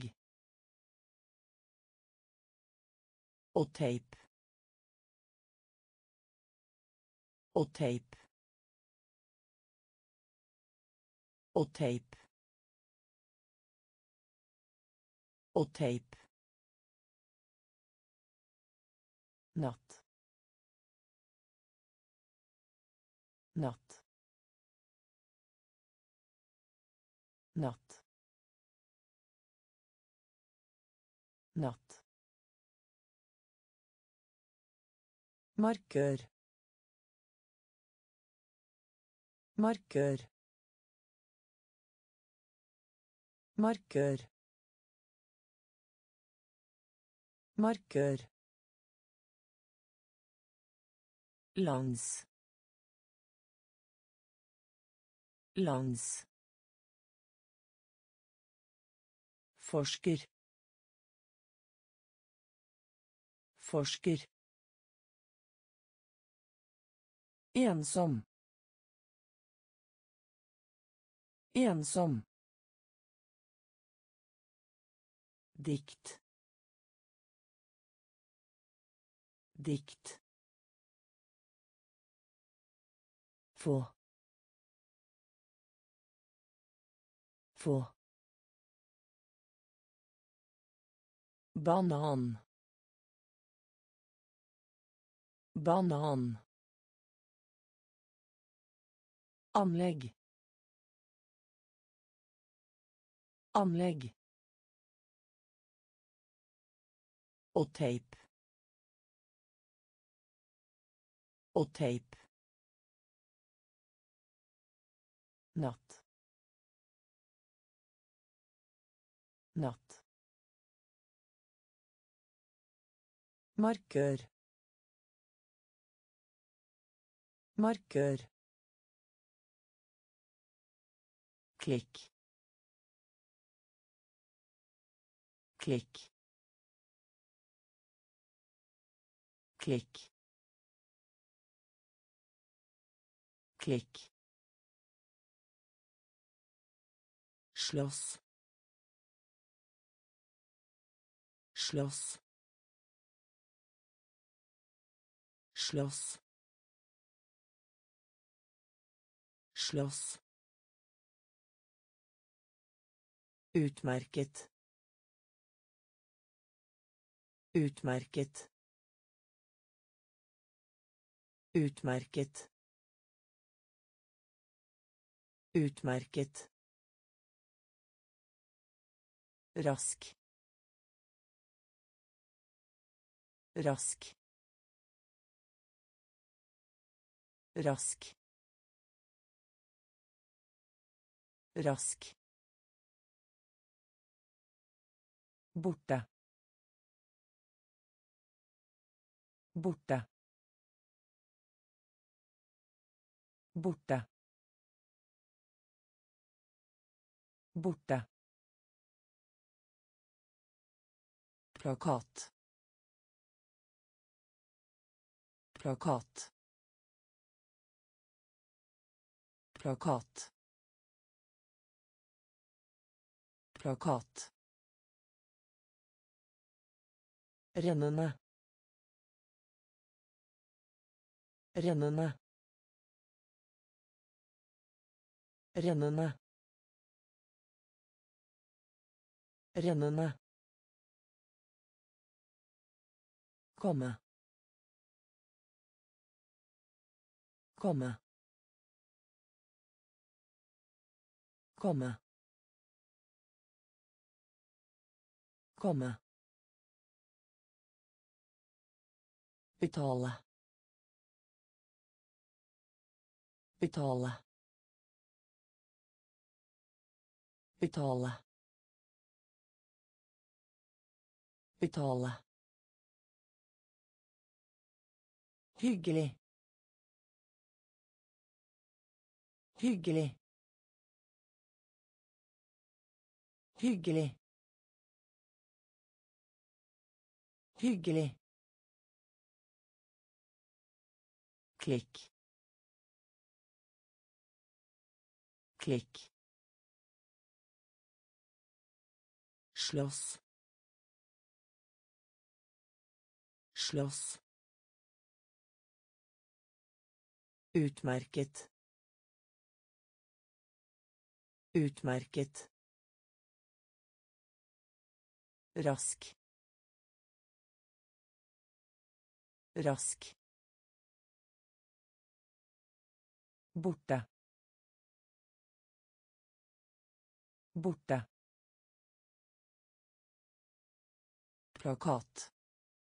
og teip og teip og teip og teip natt natt natt natt markør markør markør markør langs langs forsker forsker ensom ensom dikt dikt få få banan banan anlegg anlegg og teip og teip natt natt markør markør klikk klikk klikk klikk slåss slåss slåss slåss utmerket utmerket utmerket utmerket rask rask rask Rask. Borte. Borte. Borte. Borte. Plakat. Plakat. Plakat. Plakat. Rennende. Rennende. Rennende. Rennende. Komme. Komme. Komme. Komme. Betale. Betale. Betale. Betale. Hyggelig. Hyggelig. Hyggelig. Hyggelig. Klikk. Klikk. Slåss. Slåss. Utmerket. Utmerket. Rask. Rask. Borte. Borte. Plakat.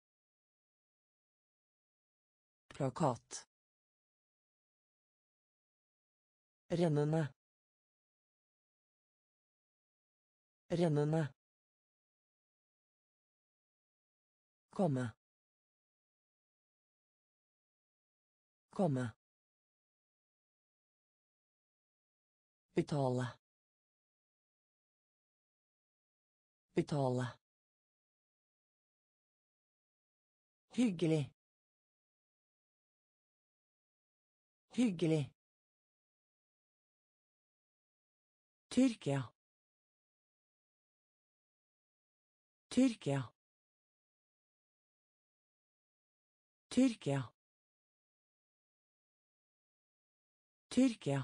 Plakat. Rennende. Rennende. Komme. Komme. Betale. Betale. Hyggelig. Hyggelig. Tyrkia. Tyrkia. Tyrkia. Tyrkia.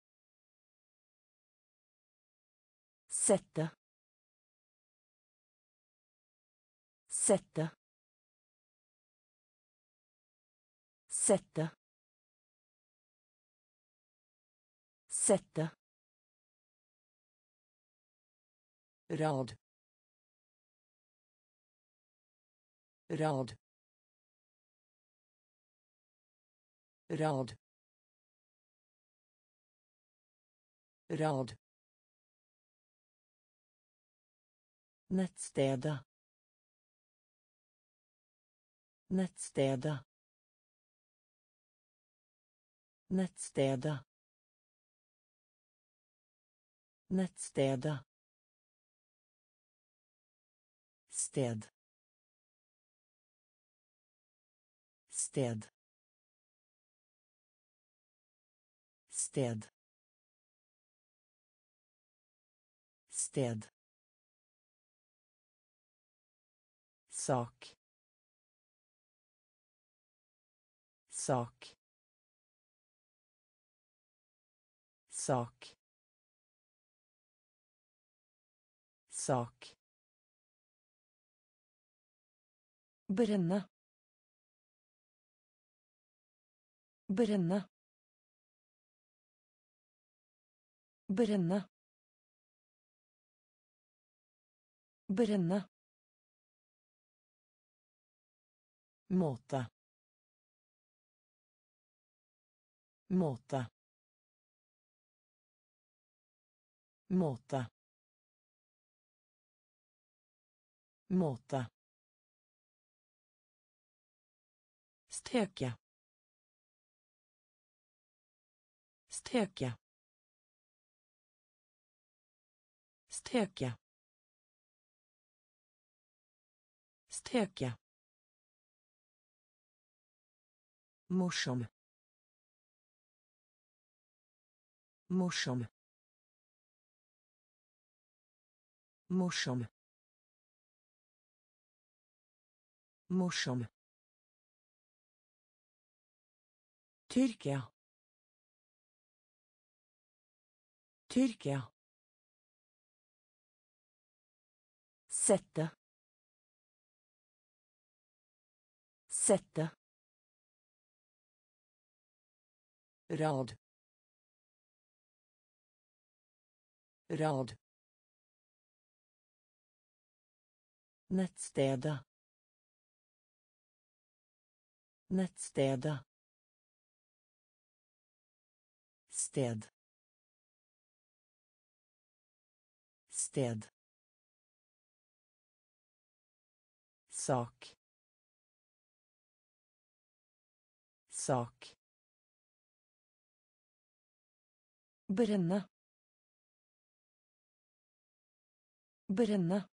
Sette. Sette. Sette. Sette. Rad. Rad. Rad. Rad. Nettstedet. Nettstedet. Nettstedet. Nettstedet. Sted. Sted. Sted. Sted. Sak. Sak. Sak. Sak. Brenne. Brenne. Brenne. Brenne. Måte. Måte. Måte. Måte. Steke. Steke. Steke. Steke. Morsom. Morsom. Morsom. Morsom. Tyrkia. Tyrkia. Sette. Sette. Rad. Rad. Nettstedet. Nettstedet. Sted. Sted. Sak. Sak. Brenne. Brenne.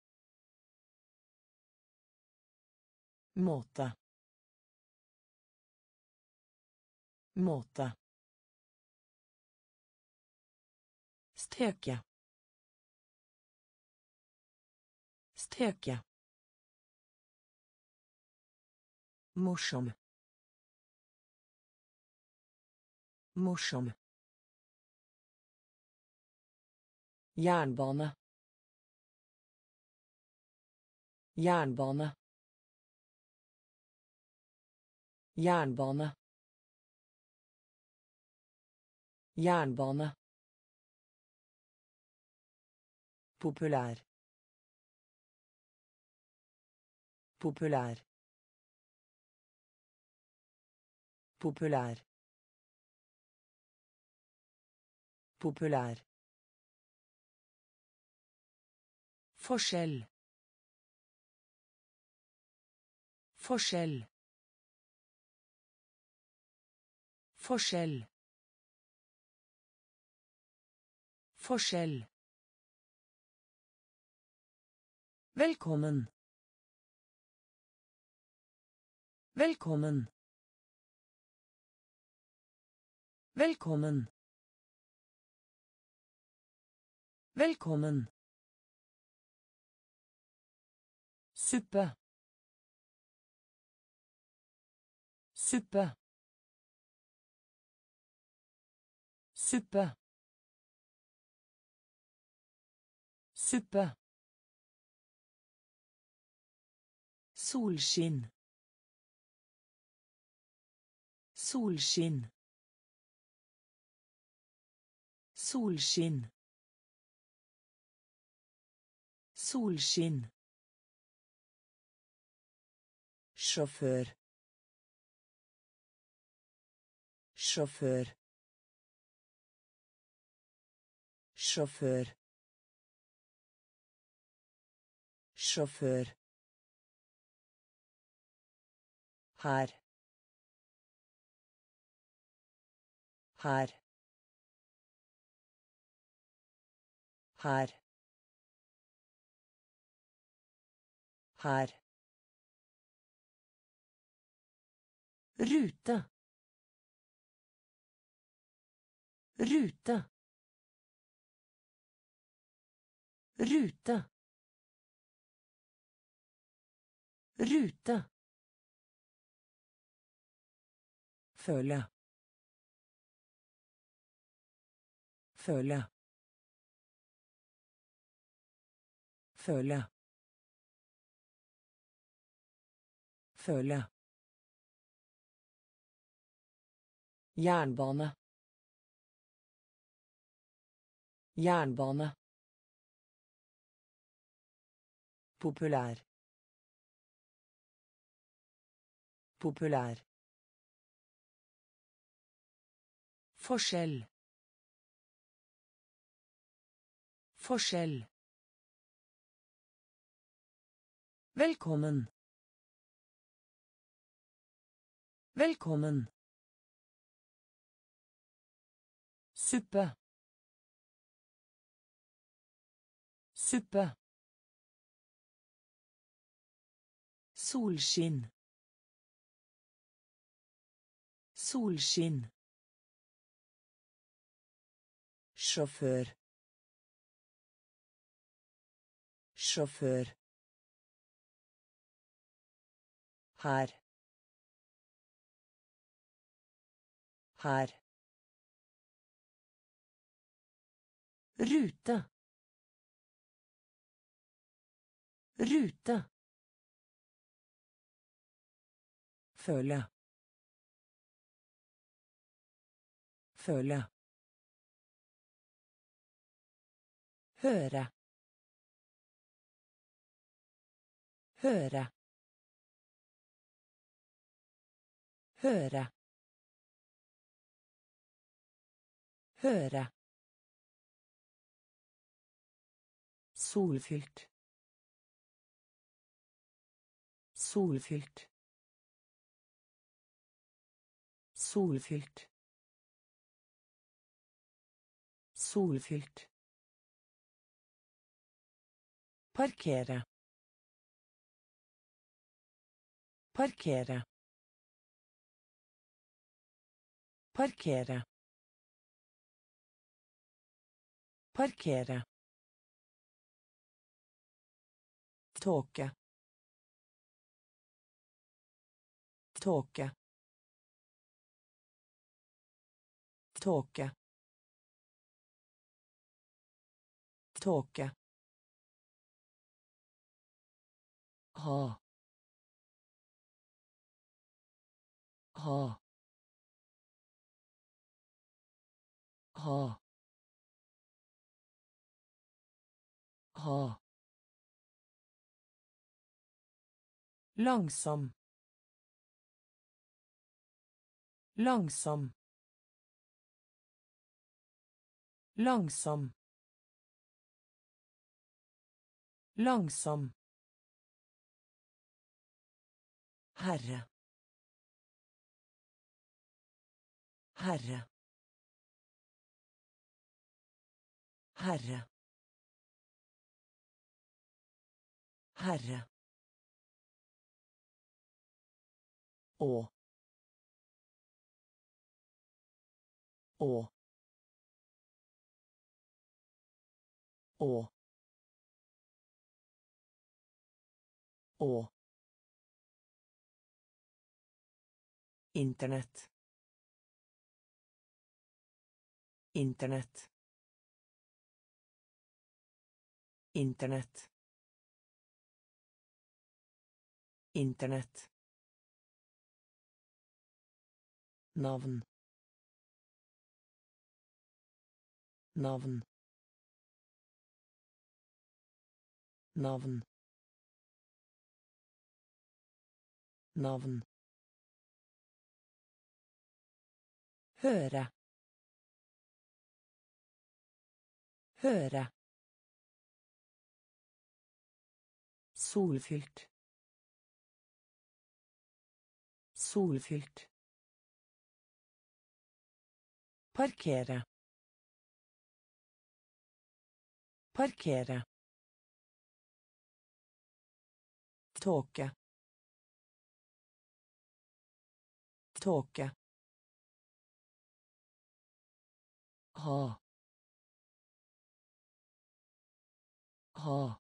Måte. Måte. Steke. Steke. Morsom. Morsom. Jernbane. Jernbane. Jernbane. Jernbane. Populær. Populær. Populær. Populær. Forskjell. Forskjell. Forskjell. Forskjell. Velkommen. Velkommen. Velkommen. Velkommen. Suppe. Suppe. Suppe. Suppe. Solskinn. Solskinn. Solskinn. Solskinn. Sjåfør. Sjåfør. Sjåfør. Sjåfør. Her. Her. Her. Her. Rute. Rute. Rute. Rute. Føle. Føle. Føle. Føle. Jernbane. Jernbane. Populær. Populær. Forskjell. Forskjell. Velkommen. Velkommen. Suppe. Suppe. Solskinn. Solskinn. Sjåfør. Sjåfør. Her. Her. Rute. Rute. Føle. Føle. Høre. Høre. Høre. Høre. Solfylt. Solfylt. Solfylt. Solfylt. Parkere. Parkere. Parkere. Parkere. Tåke. Tåke. Tåke. Tåke. Ha. Ha. Ha. Ha. Langsom. Langsom. Langsom. Langsom. Herre. Herre. Herre. Herre. Å. Å. Å. Å. Internett. Internett. Internett. Internett. Navn. Navn. Navn. Navn. Høre. Høre. Solfylt. Solfylt. Parkere. Parkere. Tåke. Tåke. Ha. Ha.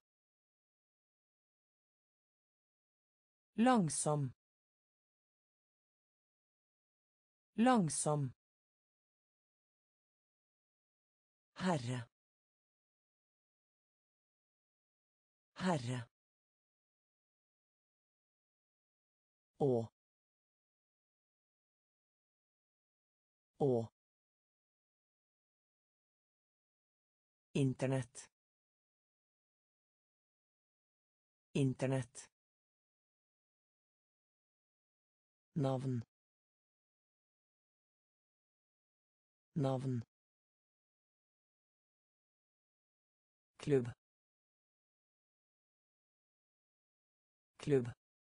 Langsom. Langsom. Herre. Herre. Å. Å. Internett. Internett. Navn. Navn. klubb klubb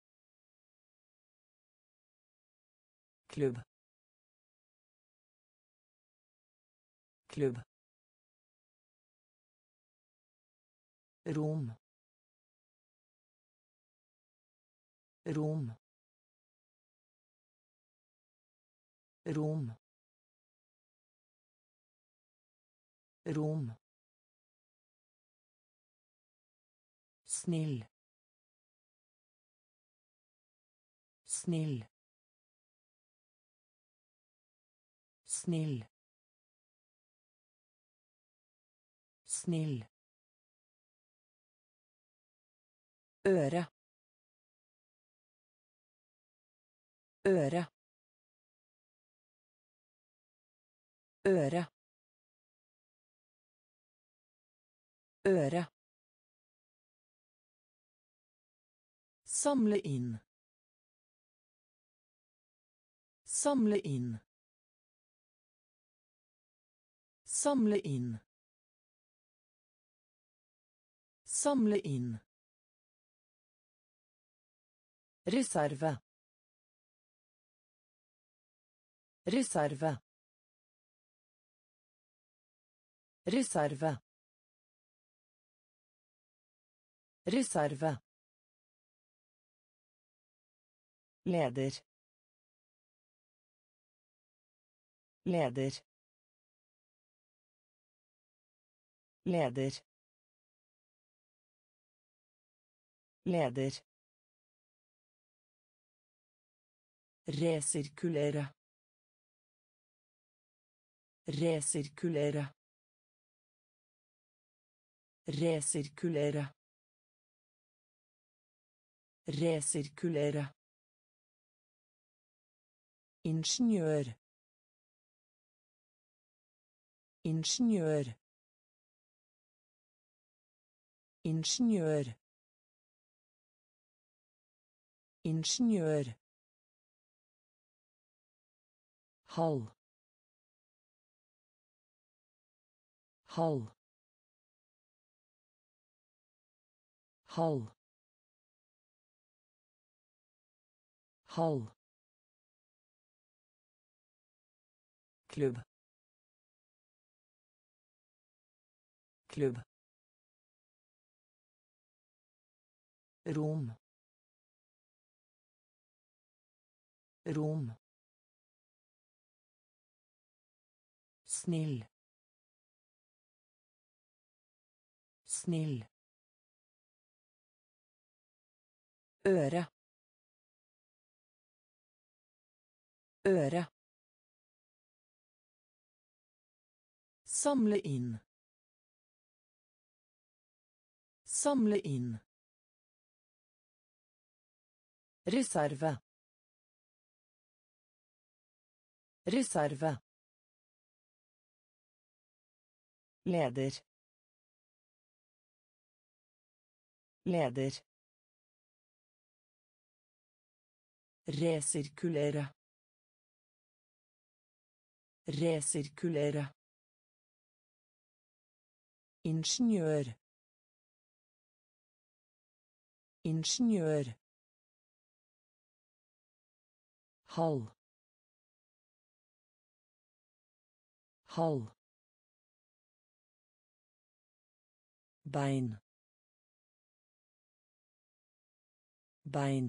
klubb klubb Rom Rom Rom Rom Snill Snill Snill Snill øre øre øre øre Samle inn. Samle inn. Samle inn. Samle inn. Reserve. Reserve. Reserve. Reserve. Leder. Leder. Leder. Leder. Resirkulere. Resirkulere. Resirkulere. Resirkulere. Ingeniør. Ingeniør. Ingeniør. Ingeniør. Halv. Halv. Halv. Halv. Klubb. Klubb. Rom. Rom. Snill. Snill. Øre. Øre. Samle inn. Samle inn. Reserve. Reserve. Leder. Leder. Resirkulere. Resirkulere. Ingeniør. Ingeniør. Halv. Halv. Bein. Bein.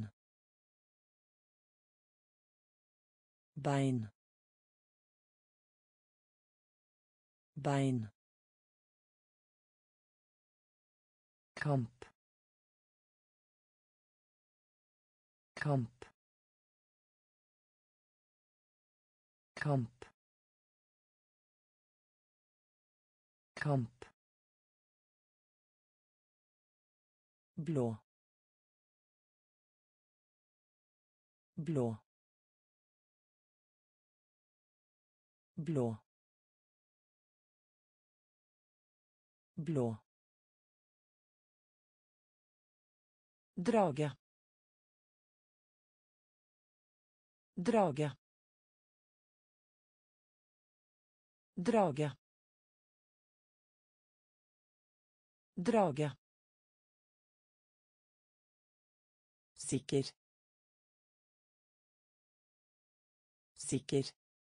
Bein. Bein. Kamp. Kamp. Kamp. Kamp. Blå. Blå. Blå. Blå. Drage. Drage. Drage. Drage. Sikker. Sikker.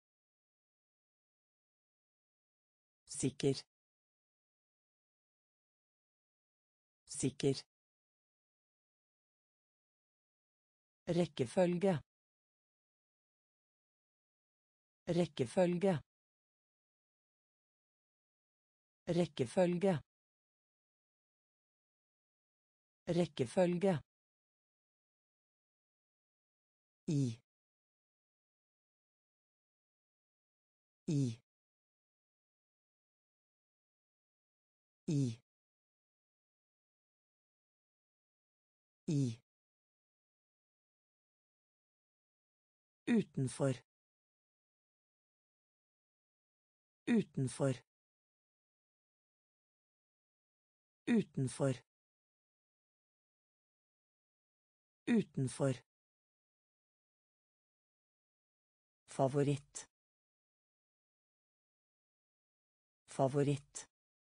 Sikker. Sikker. Rekkefølge. Rekkefølge. Rekkefølge. Rekkefølge. I. I. I. I. Utenfor. Utenfor. Utenfor. Utenfor. Favoritt. Favoritt.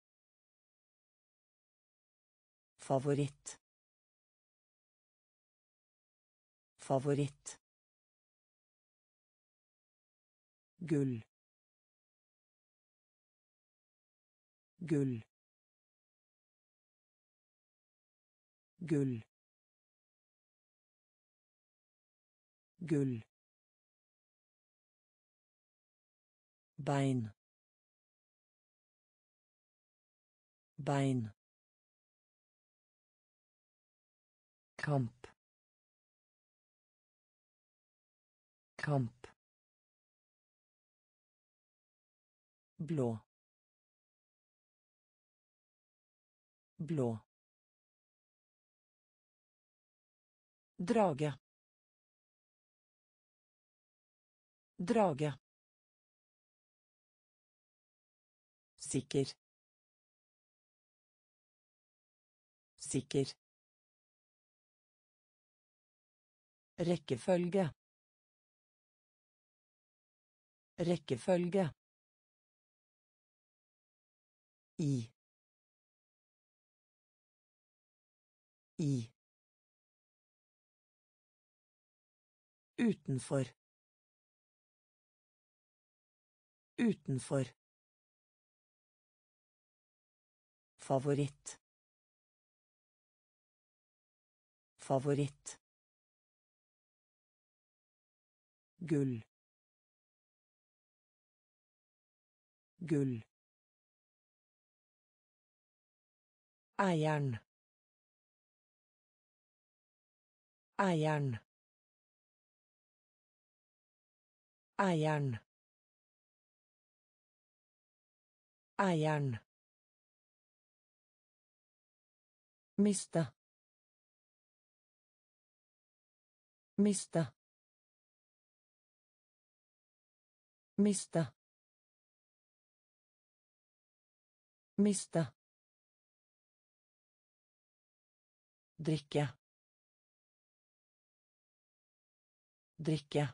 Favoritt. Favoritt. Gull. Gull. Gull. Gull. Bein. Bein. Kamp. Kamp. Blå. Blå. Drage. Drage. Sikker. Sikker. Rekkefølge. Rekkefølge. I. I. Utenfor. Utenfor. Favoritt. Favoritt. Gull. Gull. Eieren. Eieren. Eieren. Eieren. Miste. Miste. Miste. Miste. Drikke. Drikke.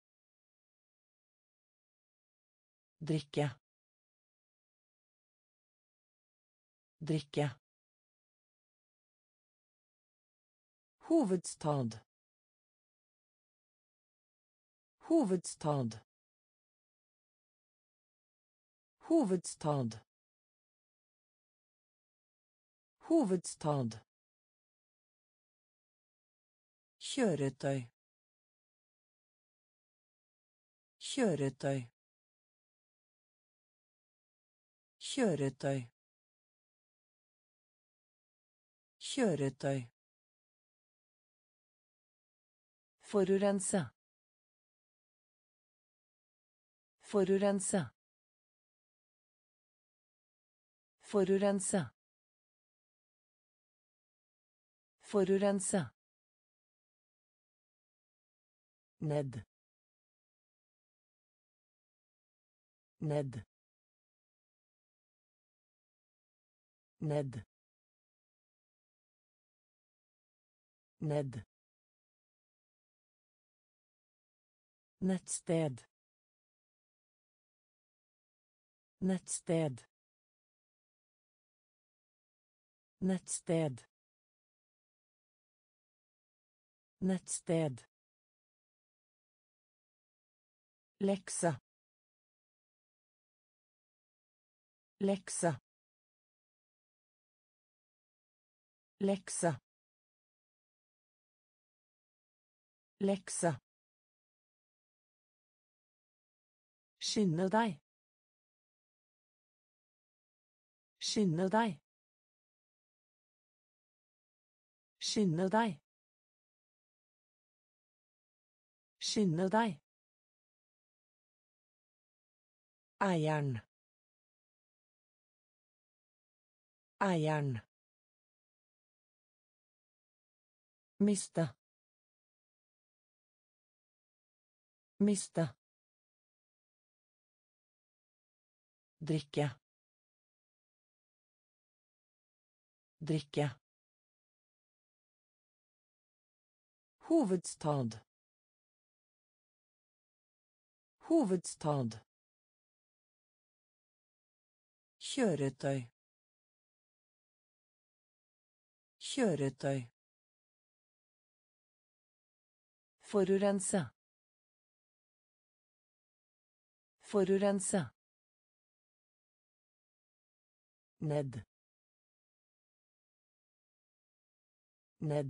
Drikke. Drikke. Hovedstad. Hovedstad. Hovedstad. Hovedstad. Kjøretøy. Kjøretøy. Kjøretøy. Kjøretøy. Forurense. Forurense. Forurense. Forurense. Ned. Ned. Ned. Ned. Nettsted. Nettsted. Nettsted. Nettsted. Lekse. Lekse. Lekse. Lekse. Skynde deg. Skynde deg. Skynde deg. Skynde deg. Eieren. Eieren. Miste. Miste. Drikke. Drikke. Hovedstad. Hovedstad. Kjøretøy. Kjøretøy. Forurense. Forurense. Ned. Ned.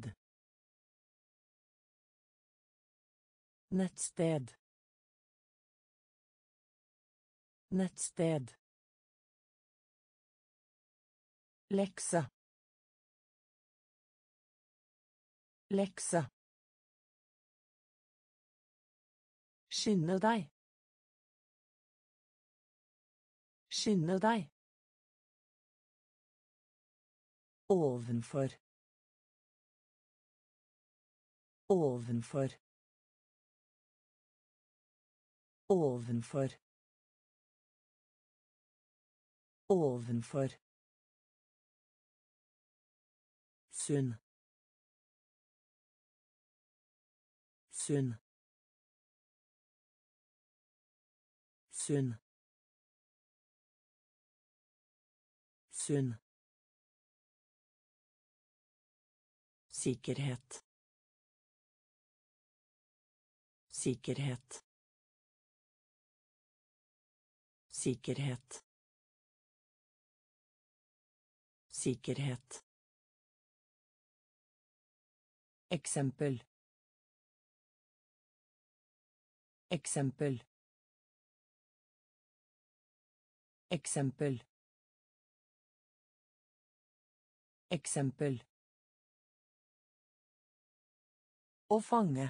Nettsted. Nettsted. Lekse. Lekse. Skynde deg. Skynde deg. Ovenfor. Ovenfor. Ovenfor. Ovenfor. Sunn. Sunn. Sunn. Sunn. Sikkerhet. Sikkerhet. Sikkerhet. Sikkerhet. Eksempel. Eksempel. Eksempel. Eksempel. Å fange.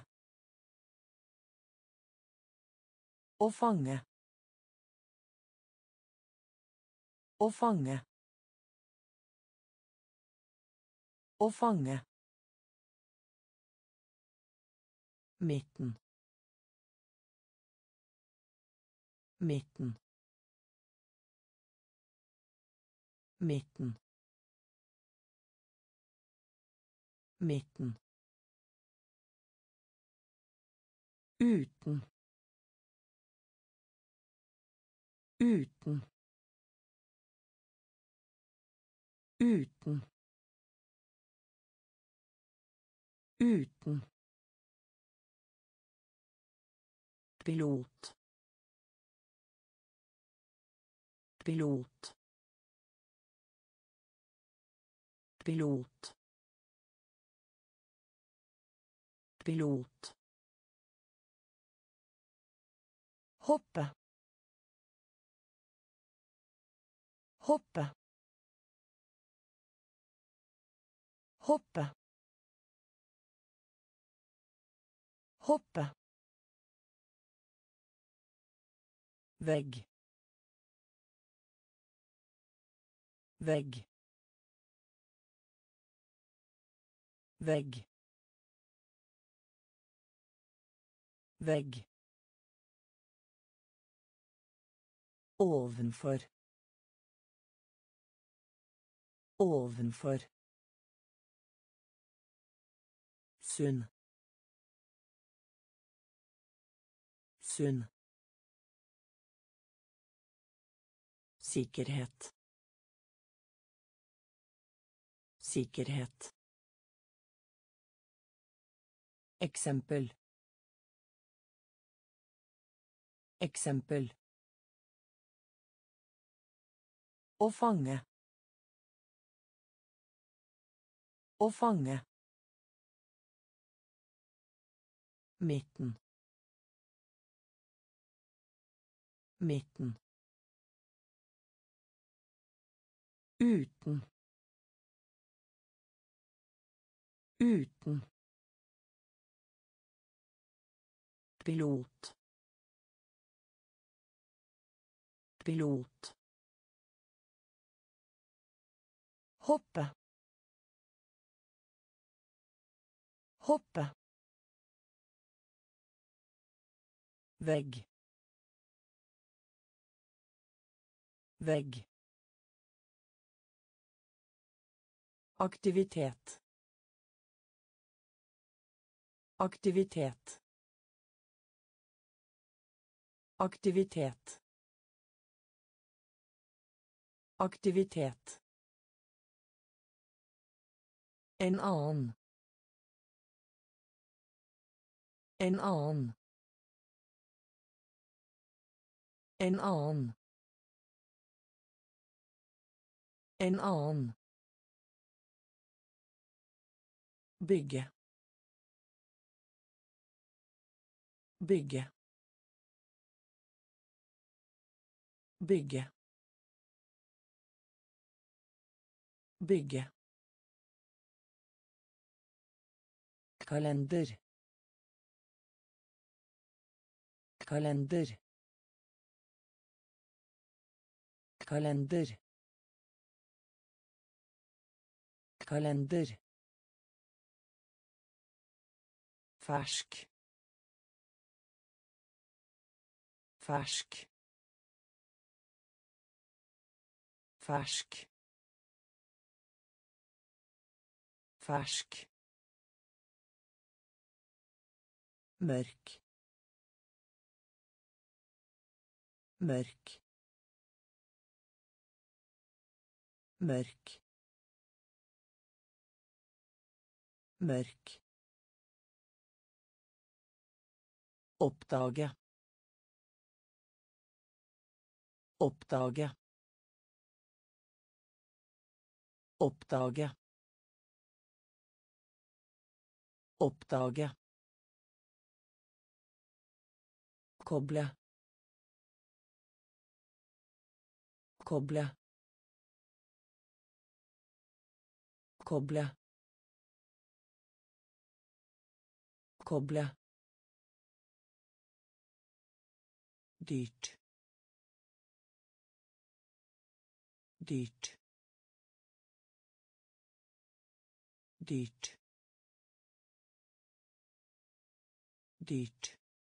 Å fange. Å fange. Å fange. Midten. Midten. Midten. Midten. Uten. Uten. Uten. Uten. Pilot. Pilot. Pilot. Pilot. Hoppe. Hoppe. Hoppe. Hoppe. Vegg. Vegg. Vegg. Vegg. Ovenfor. Ovenfor. Sunn. Sunn. Sikkerhet. Sikkerhet. Eksempel. Eksempel. Å fange. Å fange. Midten. Midten. Uten. Uten. Pilot. Pilot. Hoppe. Hoppe. Vegg. Vegg. Aktivitet. Aktivitet. Aktivitet. Aktivitet. En annen. En annen. En annen. En annen. Bygge. Bygge. Bygge. Bygge. Kalender. Kalender. Kalender. Kalender. Fersk. Fersk. Fersk. Fersk. Mørk. Mørk. Mørk. Mørk. Oppdage. Oppdage. Oppdage. Oppdage. Koble. Koble. Koble. Koble. Dyrt. Dyrt. Dyrt. Dyrt.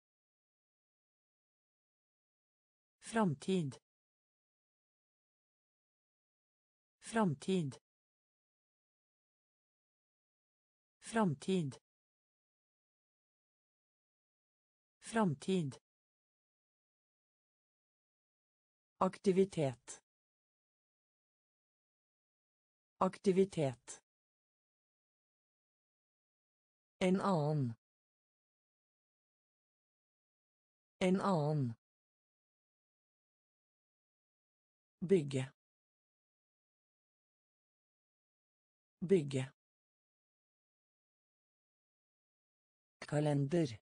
Framtid. Framtid. Framtid. Framtid. Aktivitet. Aktivitet. En annen. En annen. Bygge. Bygge. Kalender.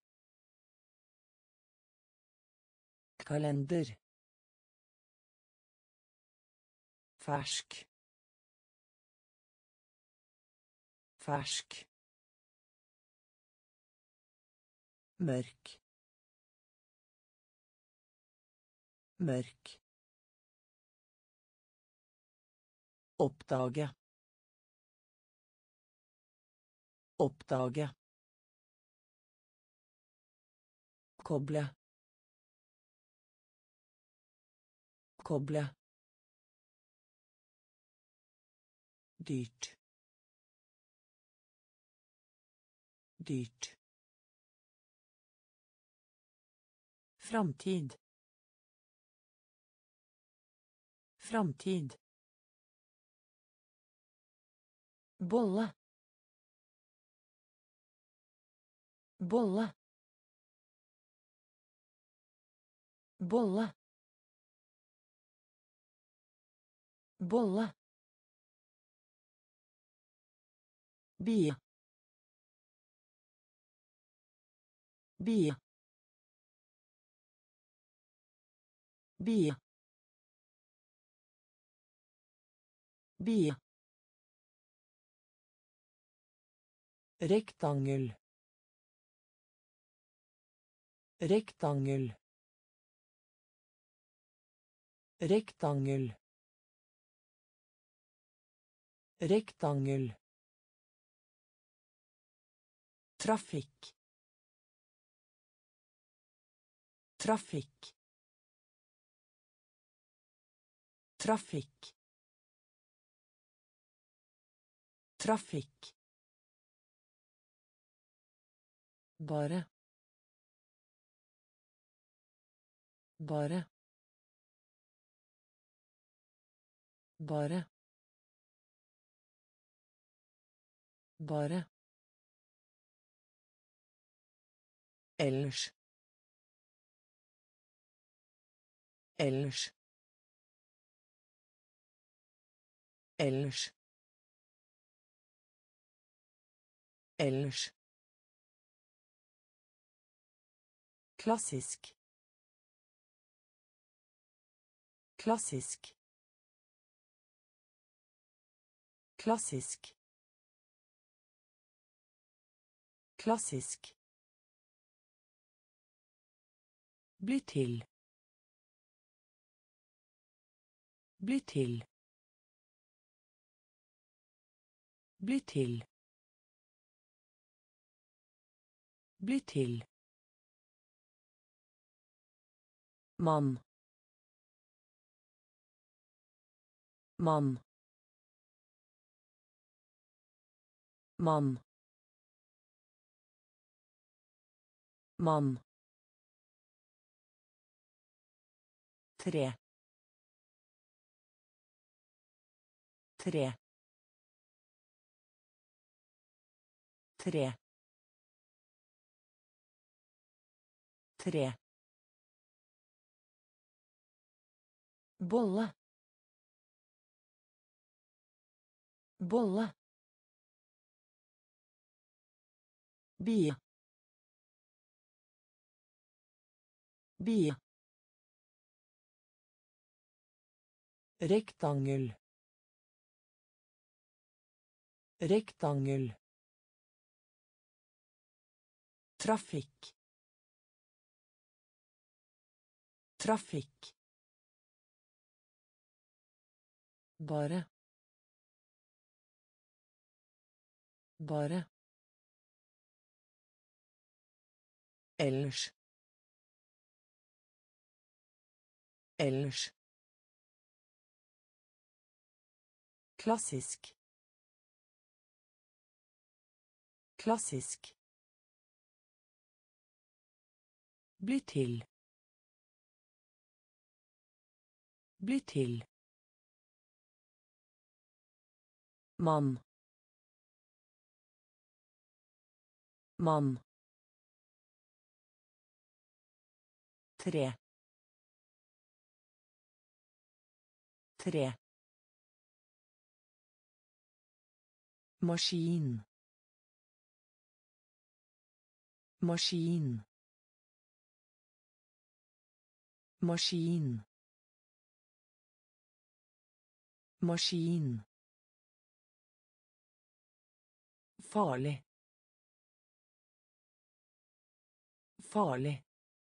Kalender. Fersk. Fersk. Mørk. Mørk. Oppdage. Oppdage. Koble. Koble. Dyrt. Dyrt. Framtid. Framtid. bolle bolle bolle bolle bie bie bie bie rektangel rektangel rektangel rektangel trafikk trafikk trafikk trafikk bare bare bare bare ellers ellers ellers ellers klassisk klassisk klassisk klassisk bli til bli til bli til bli til mann mann mann mann tre tre tre tre bolle bolle bie bie rektangel rektangel trafikk trafikk bare bare ellers ellers klassisk klassisk bli til bli til mann mann tre tre maskin maskin maskin maskin farlig farlig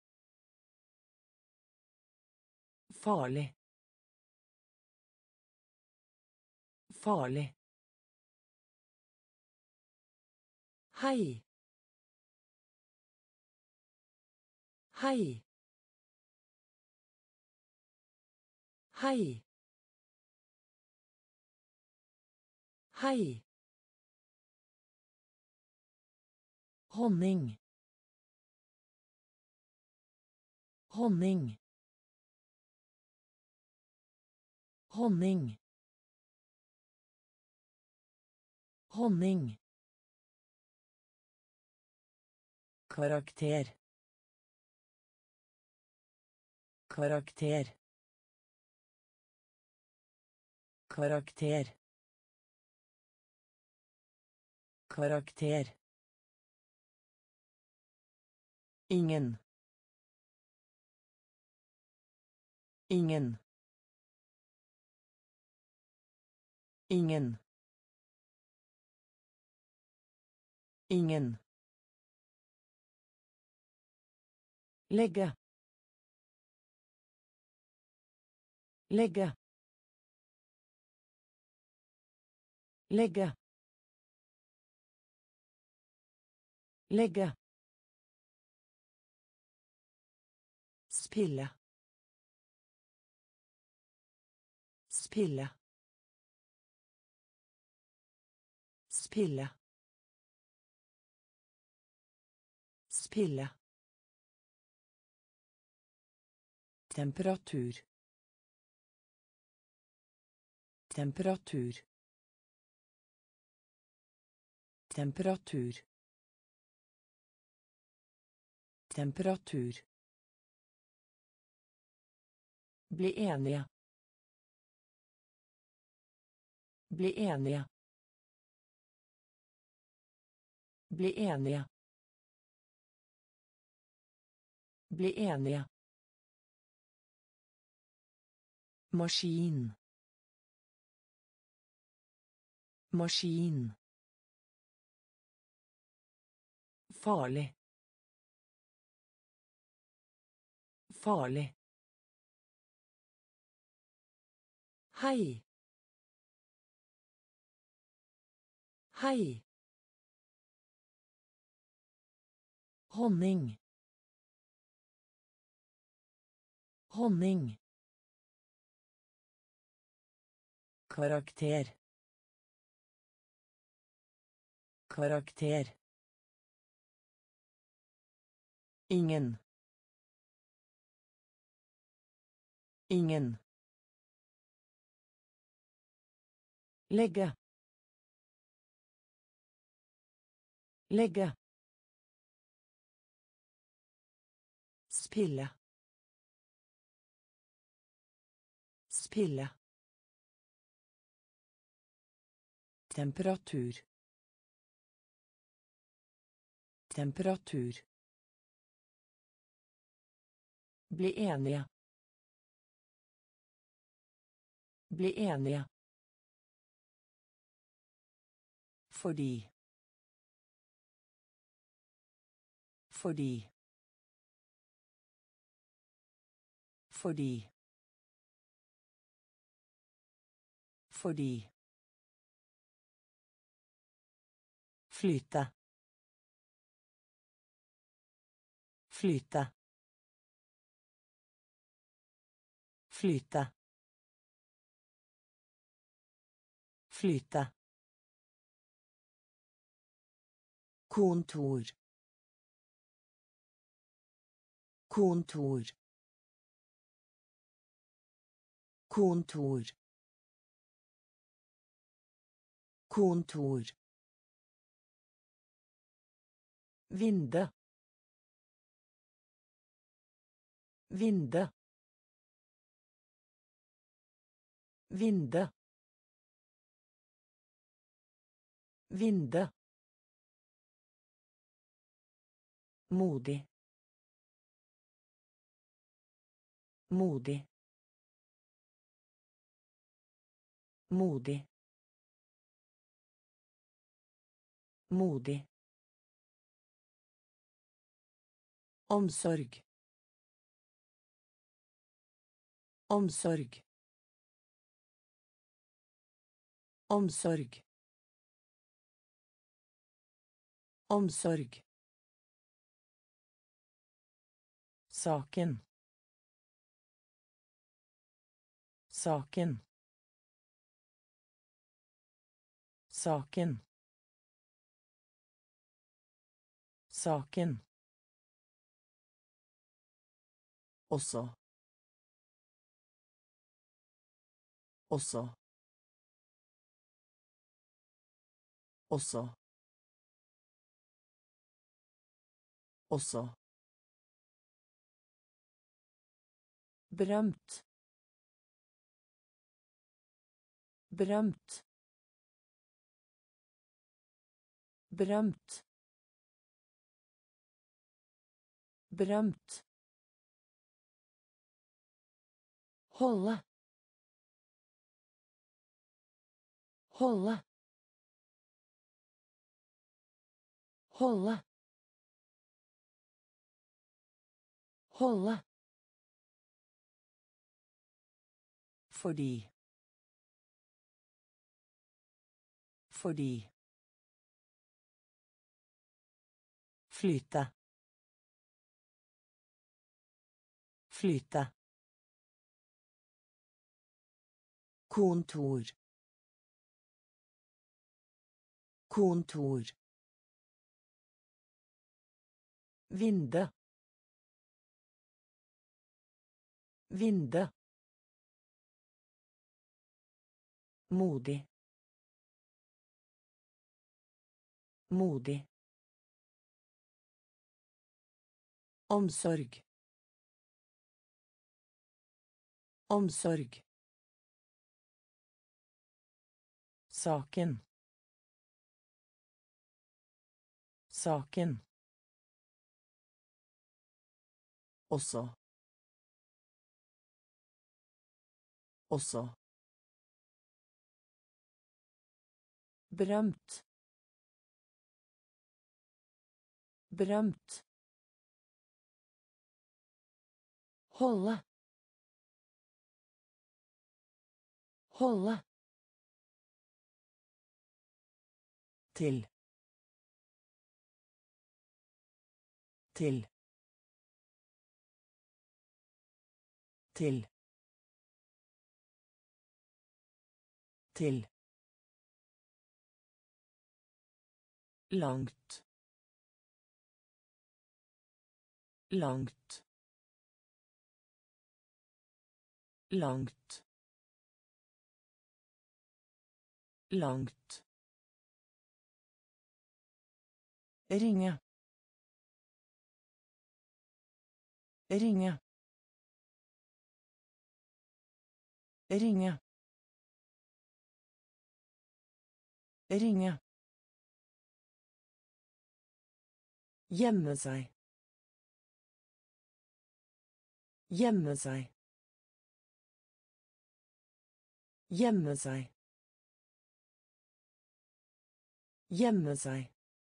farlig farlig hei hei hei hei honning honning honning honning, karakter, karakter, karakter, karakter, ingen, ingen, ingen, ingen, legge, legge, legge, legge, spille, spille, spille, spille, temperatur, temperatur, temperatur, temperatur, bli enige, bli enige, bli enige, bli enige, maskin, maskin, farlig, farlig, hei, hei, honning, honning, karakter, karakter, ingen, ingen, legge, legge, spille, spille, temperatur, temperatur, bli enige, bli enige, fordi, fordi, fordi, fordi, flyte, flyte, flyte, flyte, kontor, kontor, kontor, kontor, vindu, vindu, vindu, vindu, modig, modig, modig, modig, omsorg, omsorg, omsorg, omsorg, saken, saken, saken, saken, også, også, Også. Også. Berømt. Berømt. Berømt. Berømt. Holde. Holde. Holde. Holde. Fordi. Fordi. Flyte. Flyte. Kontor. Kontor. Vinde. Vinde. Modig. Modig. Omsorg. Omsorg. Saken. Saken. Også. Også. Berømt. Berømt. Holde. Holde. Til. Til. Til. Til. Langt. Langt. Langt. Langt. Ringe. Ringe. Ringe. Ringe. Gjemme seg. Gjemme seg. Gjemme seg. Gjemme seg.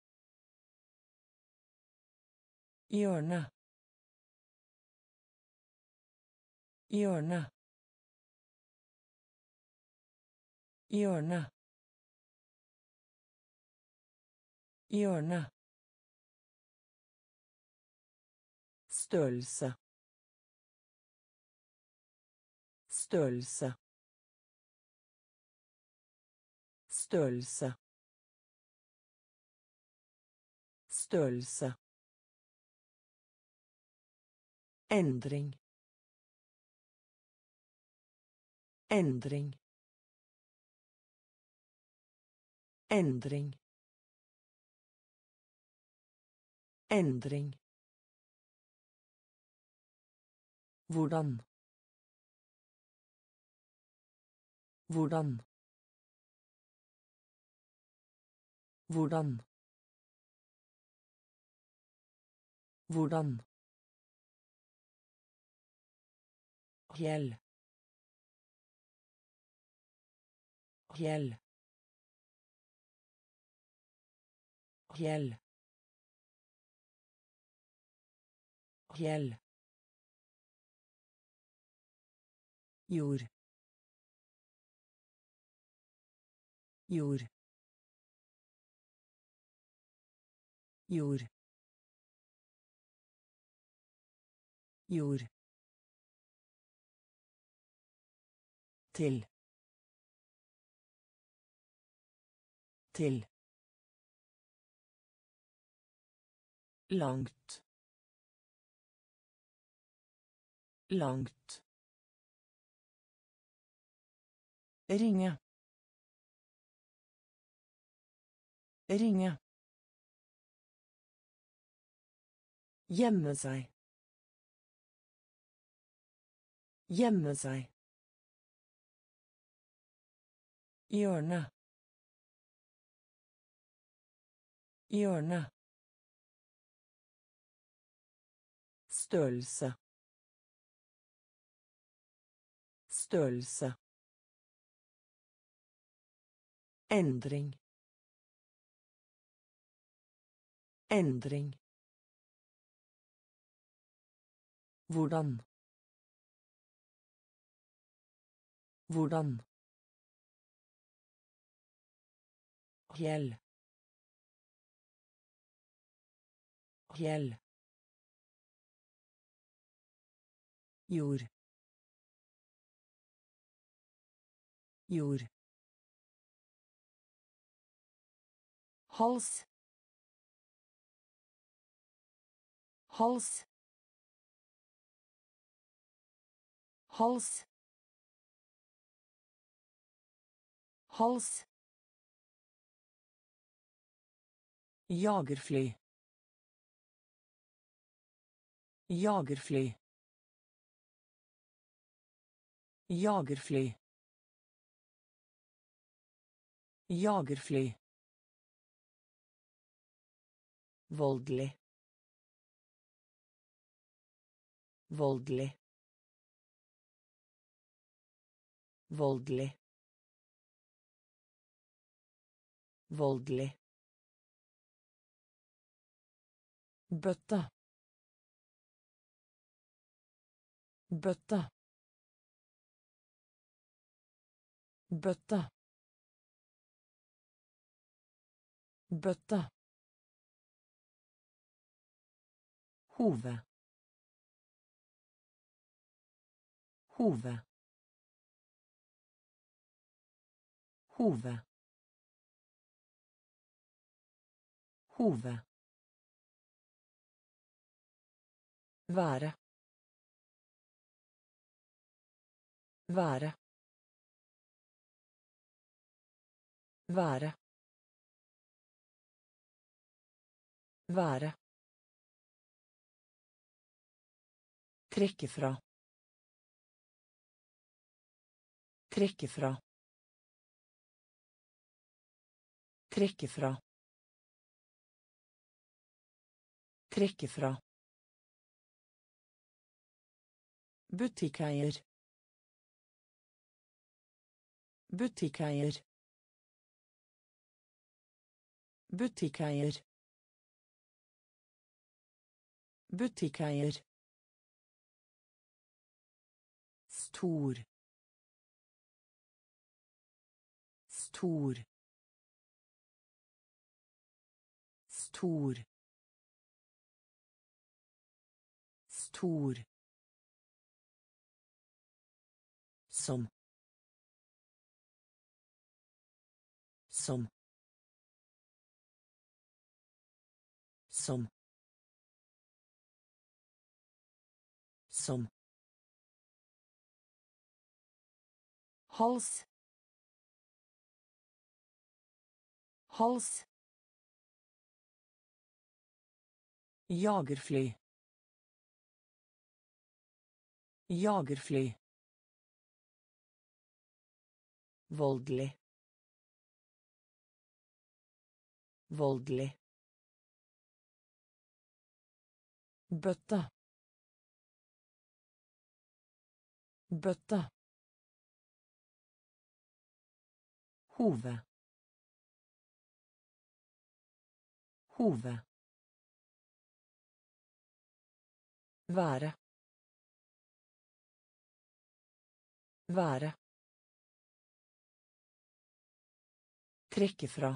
Hjørne. Hjørne. Hjørne. Hjørne. Størrelse. Størrelse. Størrelse. Størrelse. Endring. Endring. Endring. Endring. Hvordan. Hvordan. Hvordan. Hvordan. Fjell. Fjell. Fjell. Fjell. Jord. Jord. Jord. Jord. Til. Til. Langt. Langt. Ringe. Ringe. Gjemme seg. Gjemme seg. Hjørne. Hjørne. Størrelse. Størrelse. Endring. Endring. Hvordan. Hvordan. Hjell. Hjell. Jord. Jord. Hals. Hals. Hals. Hals. Jagerfly. Jagerfly. Jagerfly. Jagerfly. Voldelig. Voldelig. Voldelig. Voldelig. Bøtte. Bøtte. Bøtte. Bøtte. Hove. Hove. Hove. Hove. Være. Være. Være. Være. Trekke fra. Trekke fra. Trekke fra. Trekke fra. Butikkeier. Butikkeier. Butikkeier. Butikkeier. Stor. Stor. Stor. Stor. Som. Som. Som. Som. Hals. Hals. Jagerfly. Jagerfly. Voldelig. Voldelig. Bøtte. Bøtte. Hove. Hove. Være. Være. Trekke fra.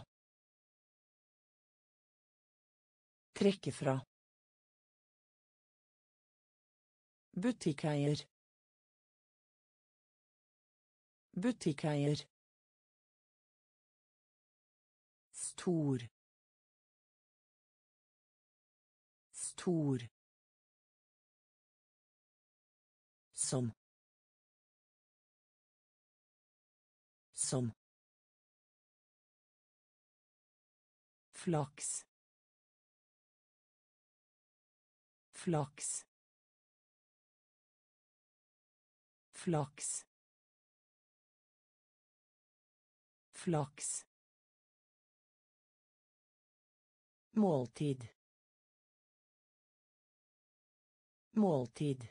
Trekke fra. Butikkeier. Butikkeier. Stor. Stor. Som. Som. Flaks. Flaks. Flaks. Flaks. Måltid. Måltid.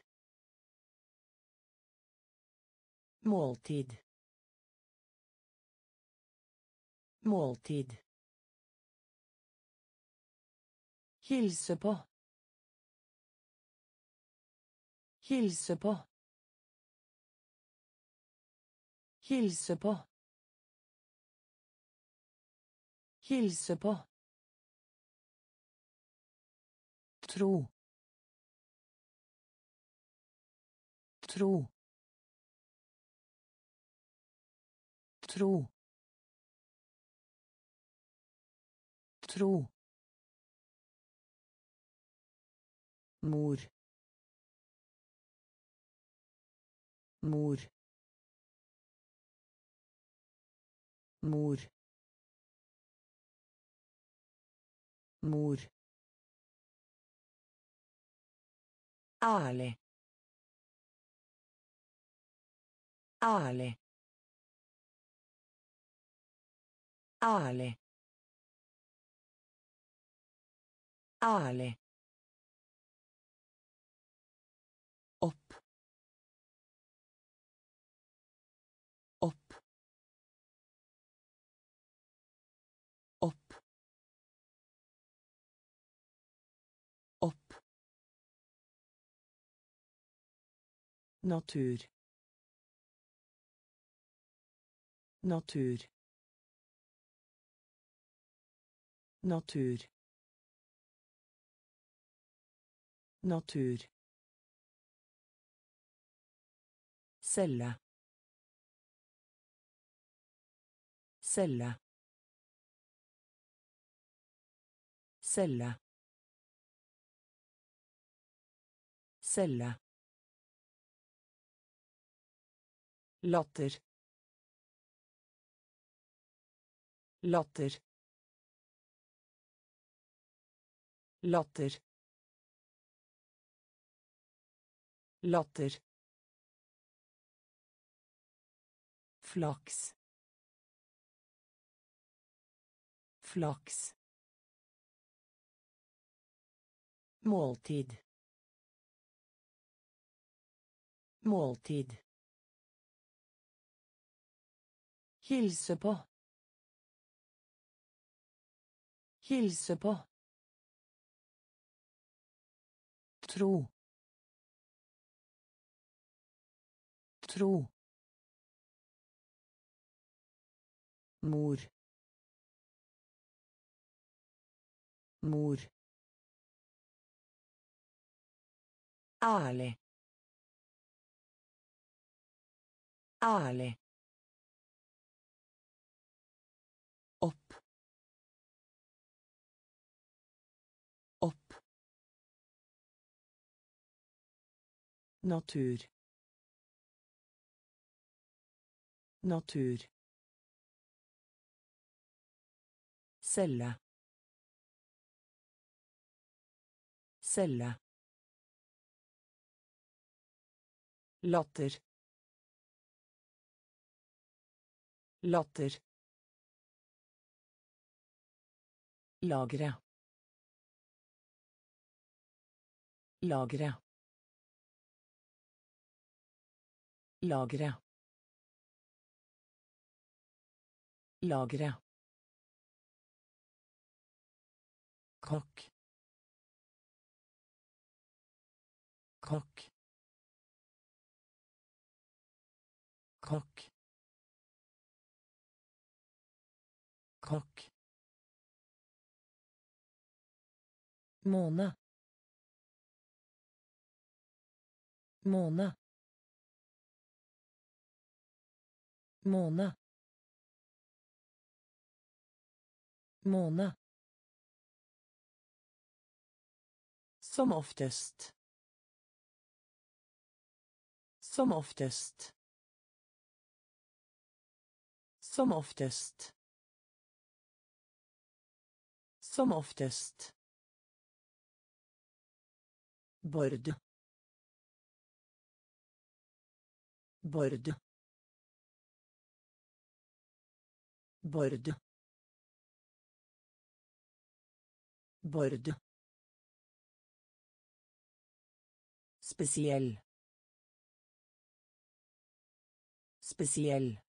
Måltid. Måltid. Hilse på. Hilse på. Hilse på. Hilse på. Tro. Tro. Tro. Tro. Mor. Mor. Mor. Mor. Ærlig. Ærlig. Ærlig. Ærlig. Opp. Opp. Opp. Opp. Natur. Natur. Natur. Natur. Celle. Celle. Celle. Celle. Latter. Latter. Latter. Latter. Flaks. Flaks. Måltid. Måltid. Hilse på. Hilse på. Tro. Tro. Mor. Mor. Ærlig. Ærlig. Opp. Opp. Natur. Natur. Celle. Celle. Latter. Latter. Lagre. Lagre. Lagre. Lagre. Kokk. Kokk. Kokk. Kokk. Måne. Måne. Måne. Måne. Som oftest. Som oftest. Som oftest. Som oftest. Bord. Bord. Bord. Bord. Spesiell. Spesiell.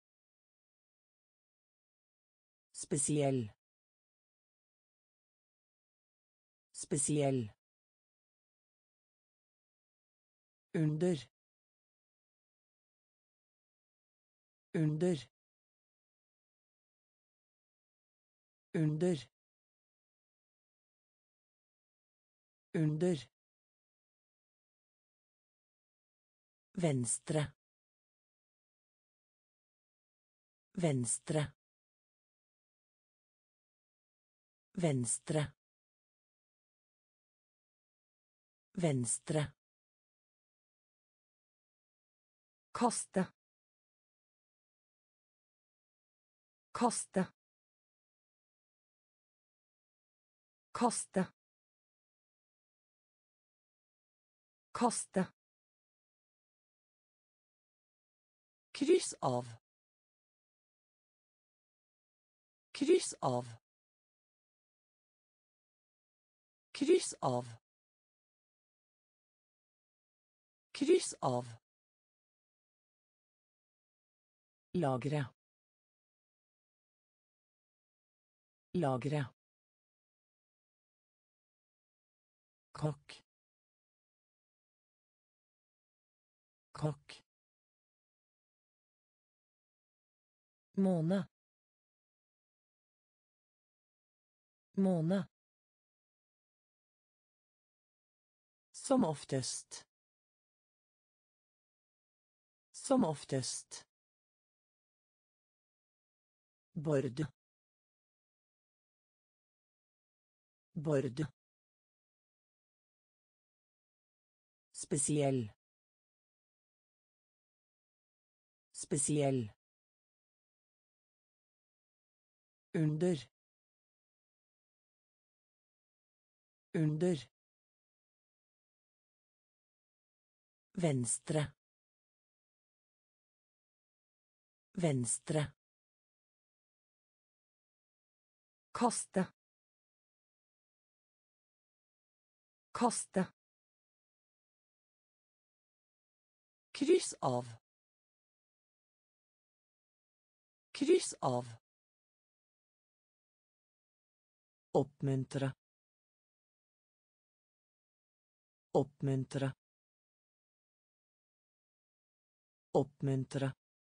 Spesiell. Spesiell. Under. Under. Under. Under. Venstre. Venstre. Venstre. Venstre. Kaste. Kaste. Kaste. Kaste. Kryss av. Kryss av. Kryss av. Kryss av. Lagre. Lagre. Kokk. Kokk. Måne. Måne. Som oftest. Som oftest. Bord. Bord. Spesiell. Spesiell. Under. Under. Venstre. Venstre. Kaste. Kaste. Kryss av. Kryss av. Oppmuntre. Oppmuntre. Oppmuntre.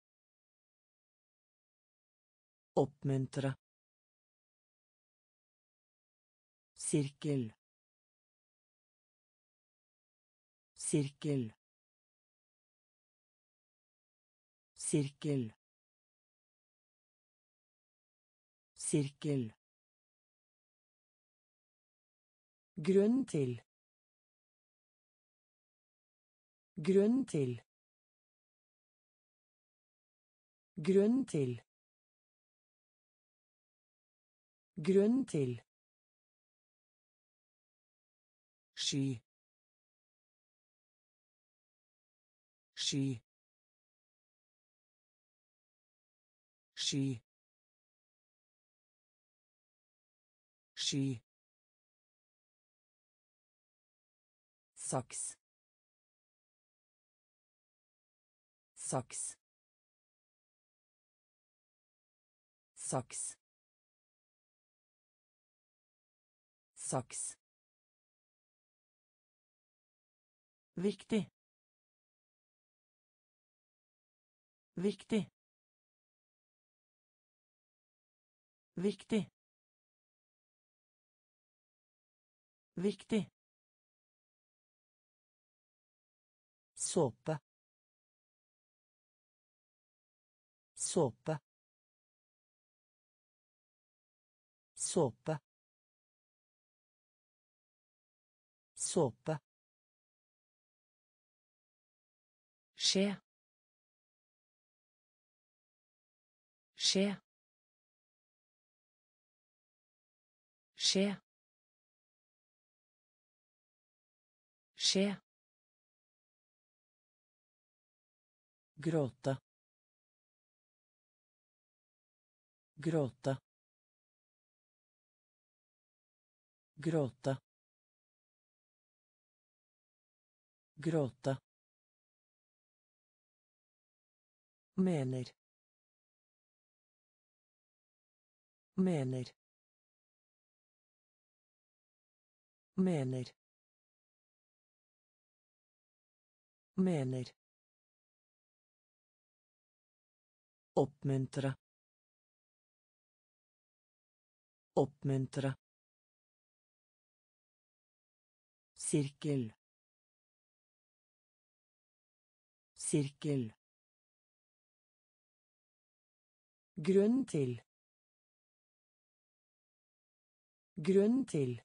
Oppmuntre. Sirkel. Sirkel. Sirkel. Sirkel. Grunn til. Grunn til. Grunn til. Grunn til. Sky. Sky. Sky. Sky. Saks. Saks. Saks. Saks. Viktig. Viktig. Viktig. Viktig. Såpe. Såpe. Såpe. Såpe. Skje. Skje. Skje. Skje. Gråte. Gråte. Gråte. Gråte. Mener. Mener. Mener. Mener. Oppmuntre. Oppmuntre. Sirkel. Sirkel. Grunn til. Grunn til.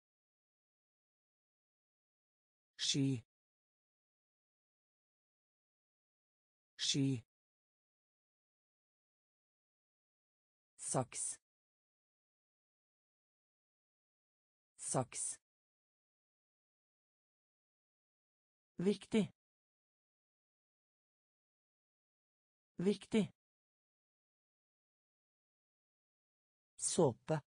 Sky. Sky. Saks. Saks. Viktig. Viktig. Såpe.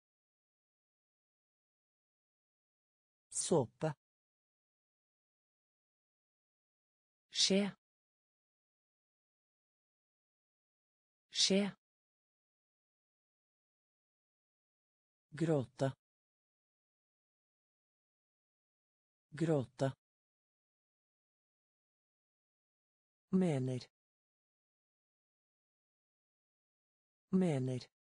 Såpe. Skje. Skje. Gråte. Gråte. Mener. Mener.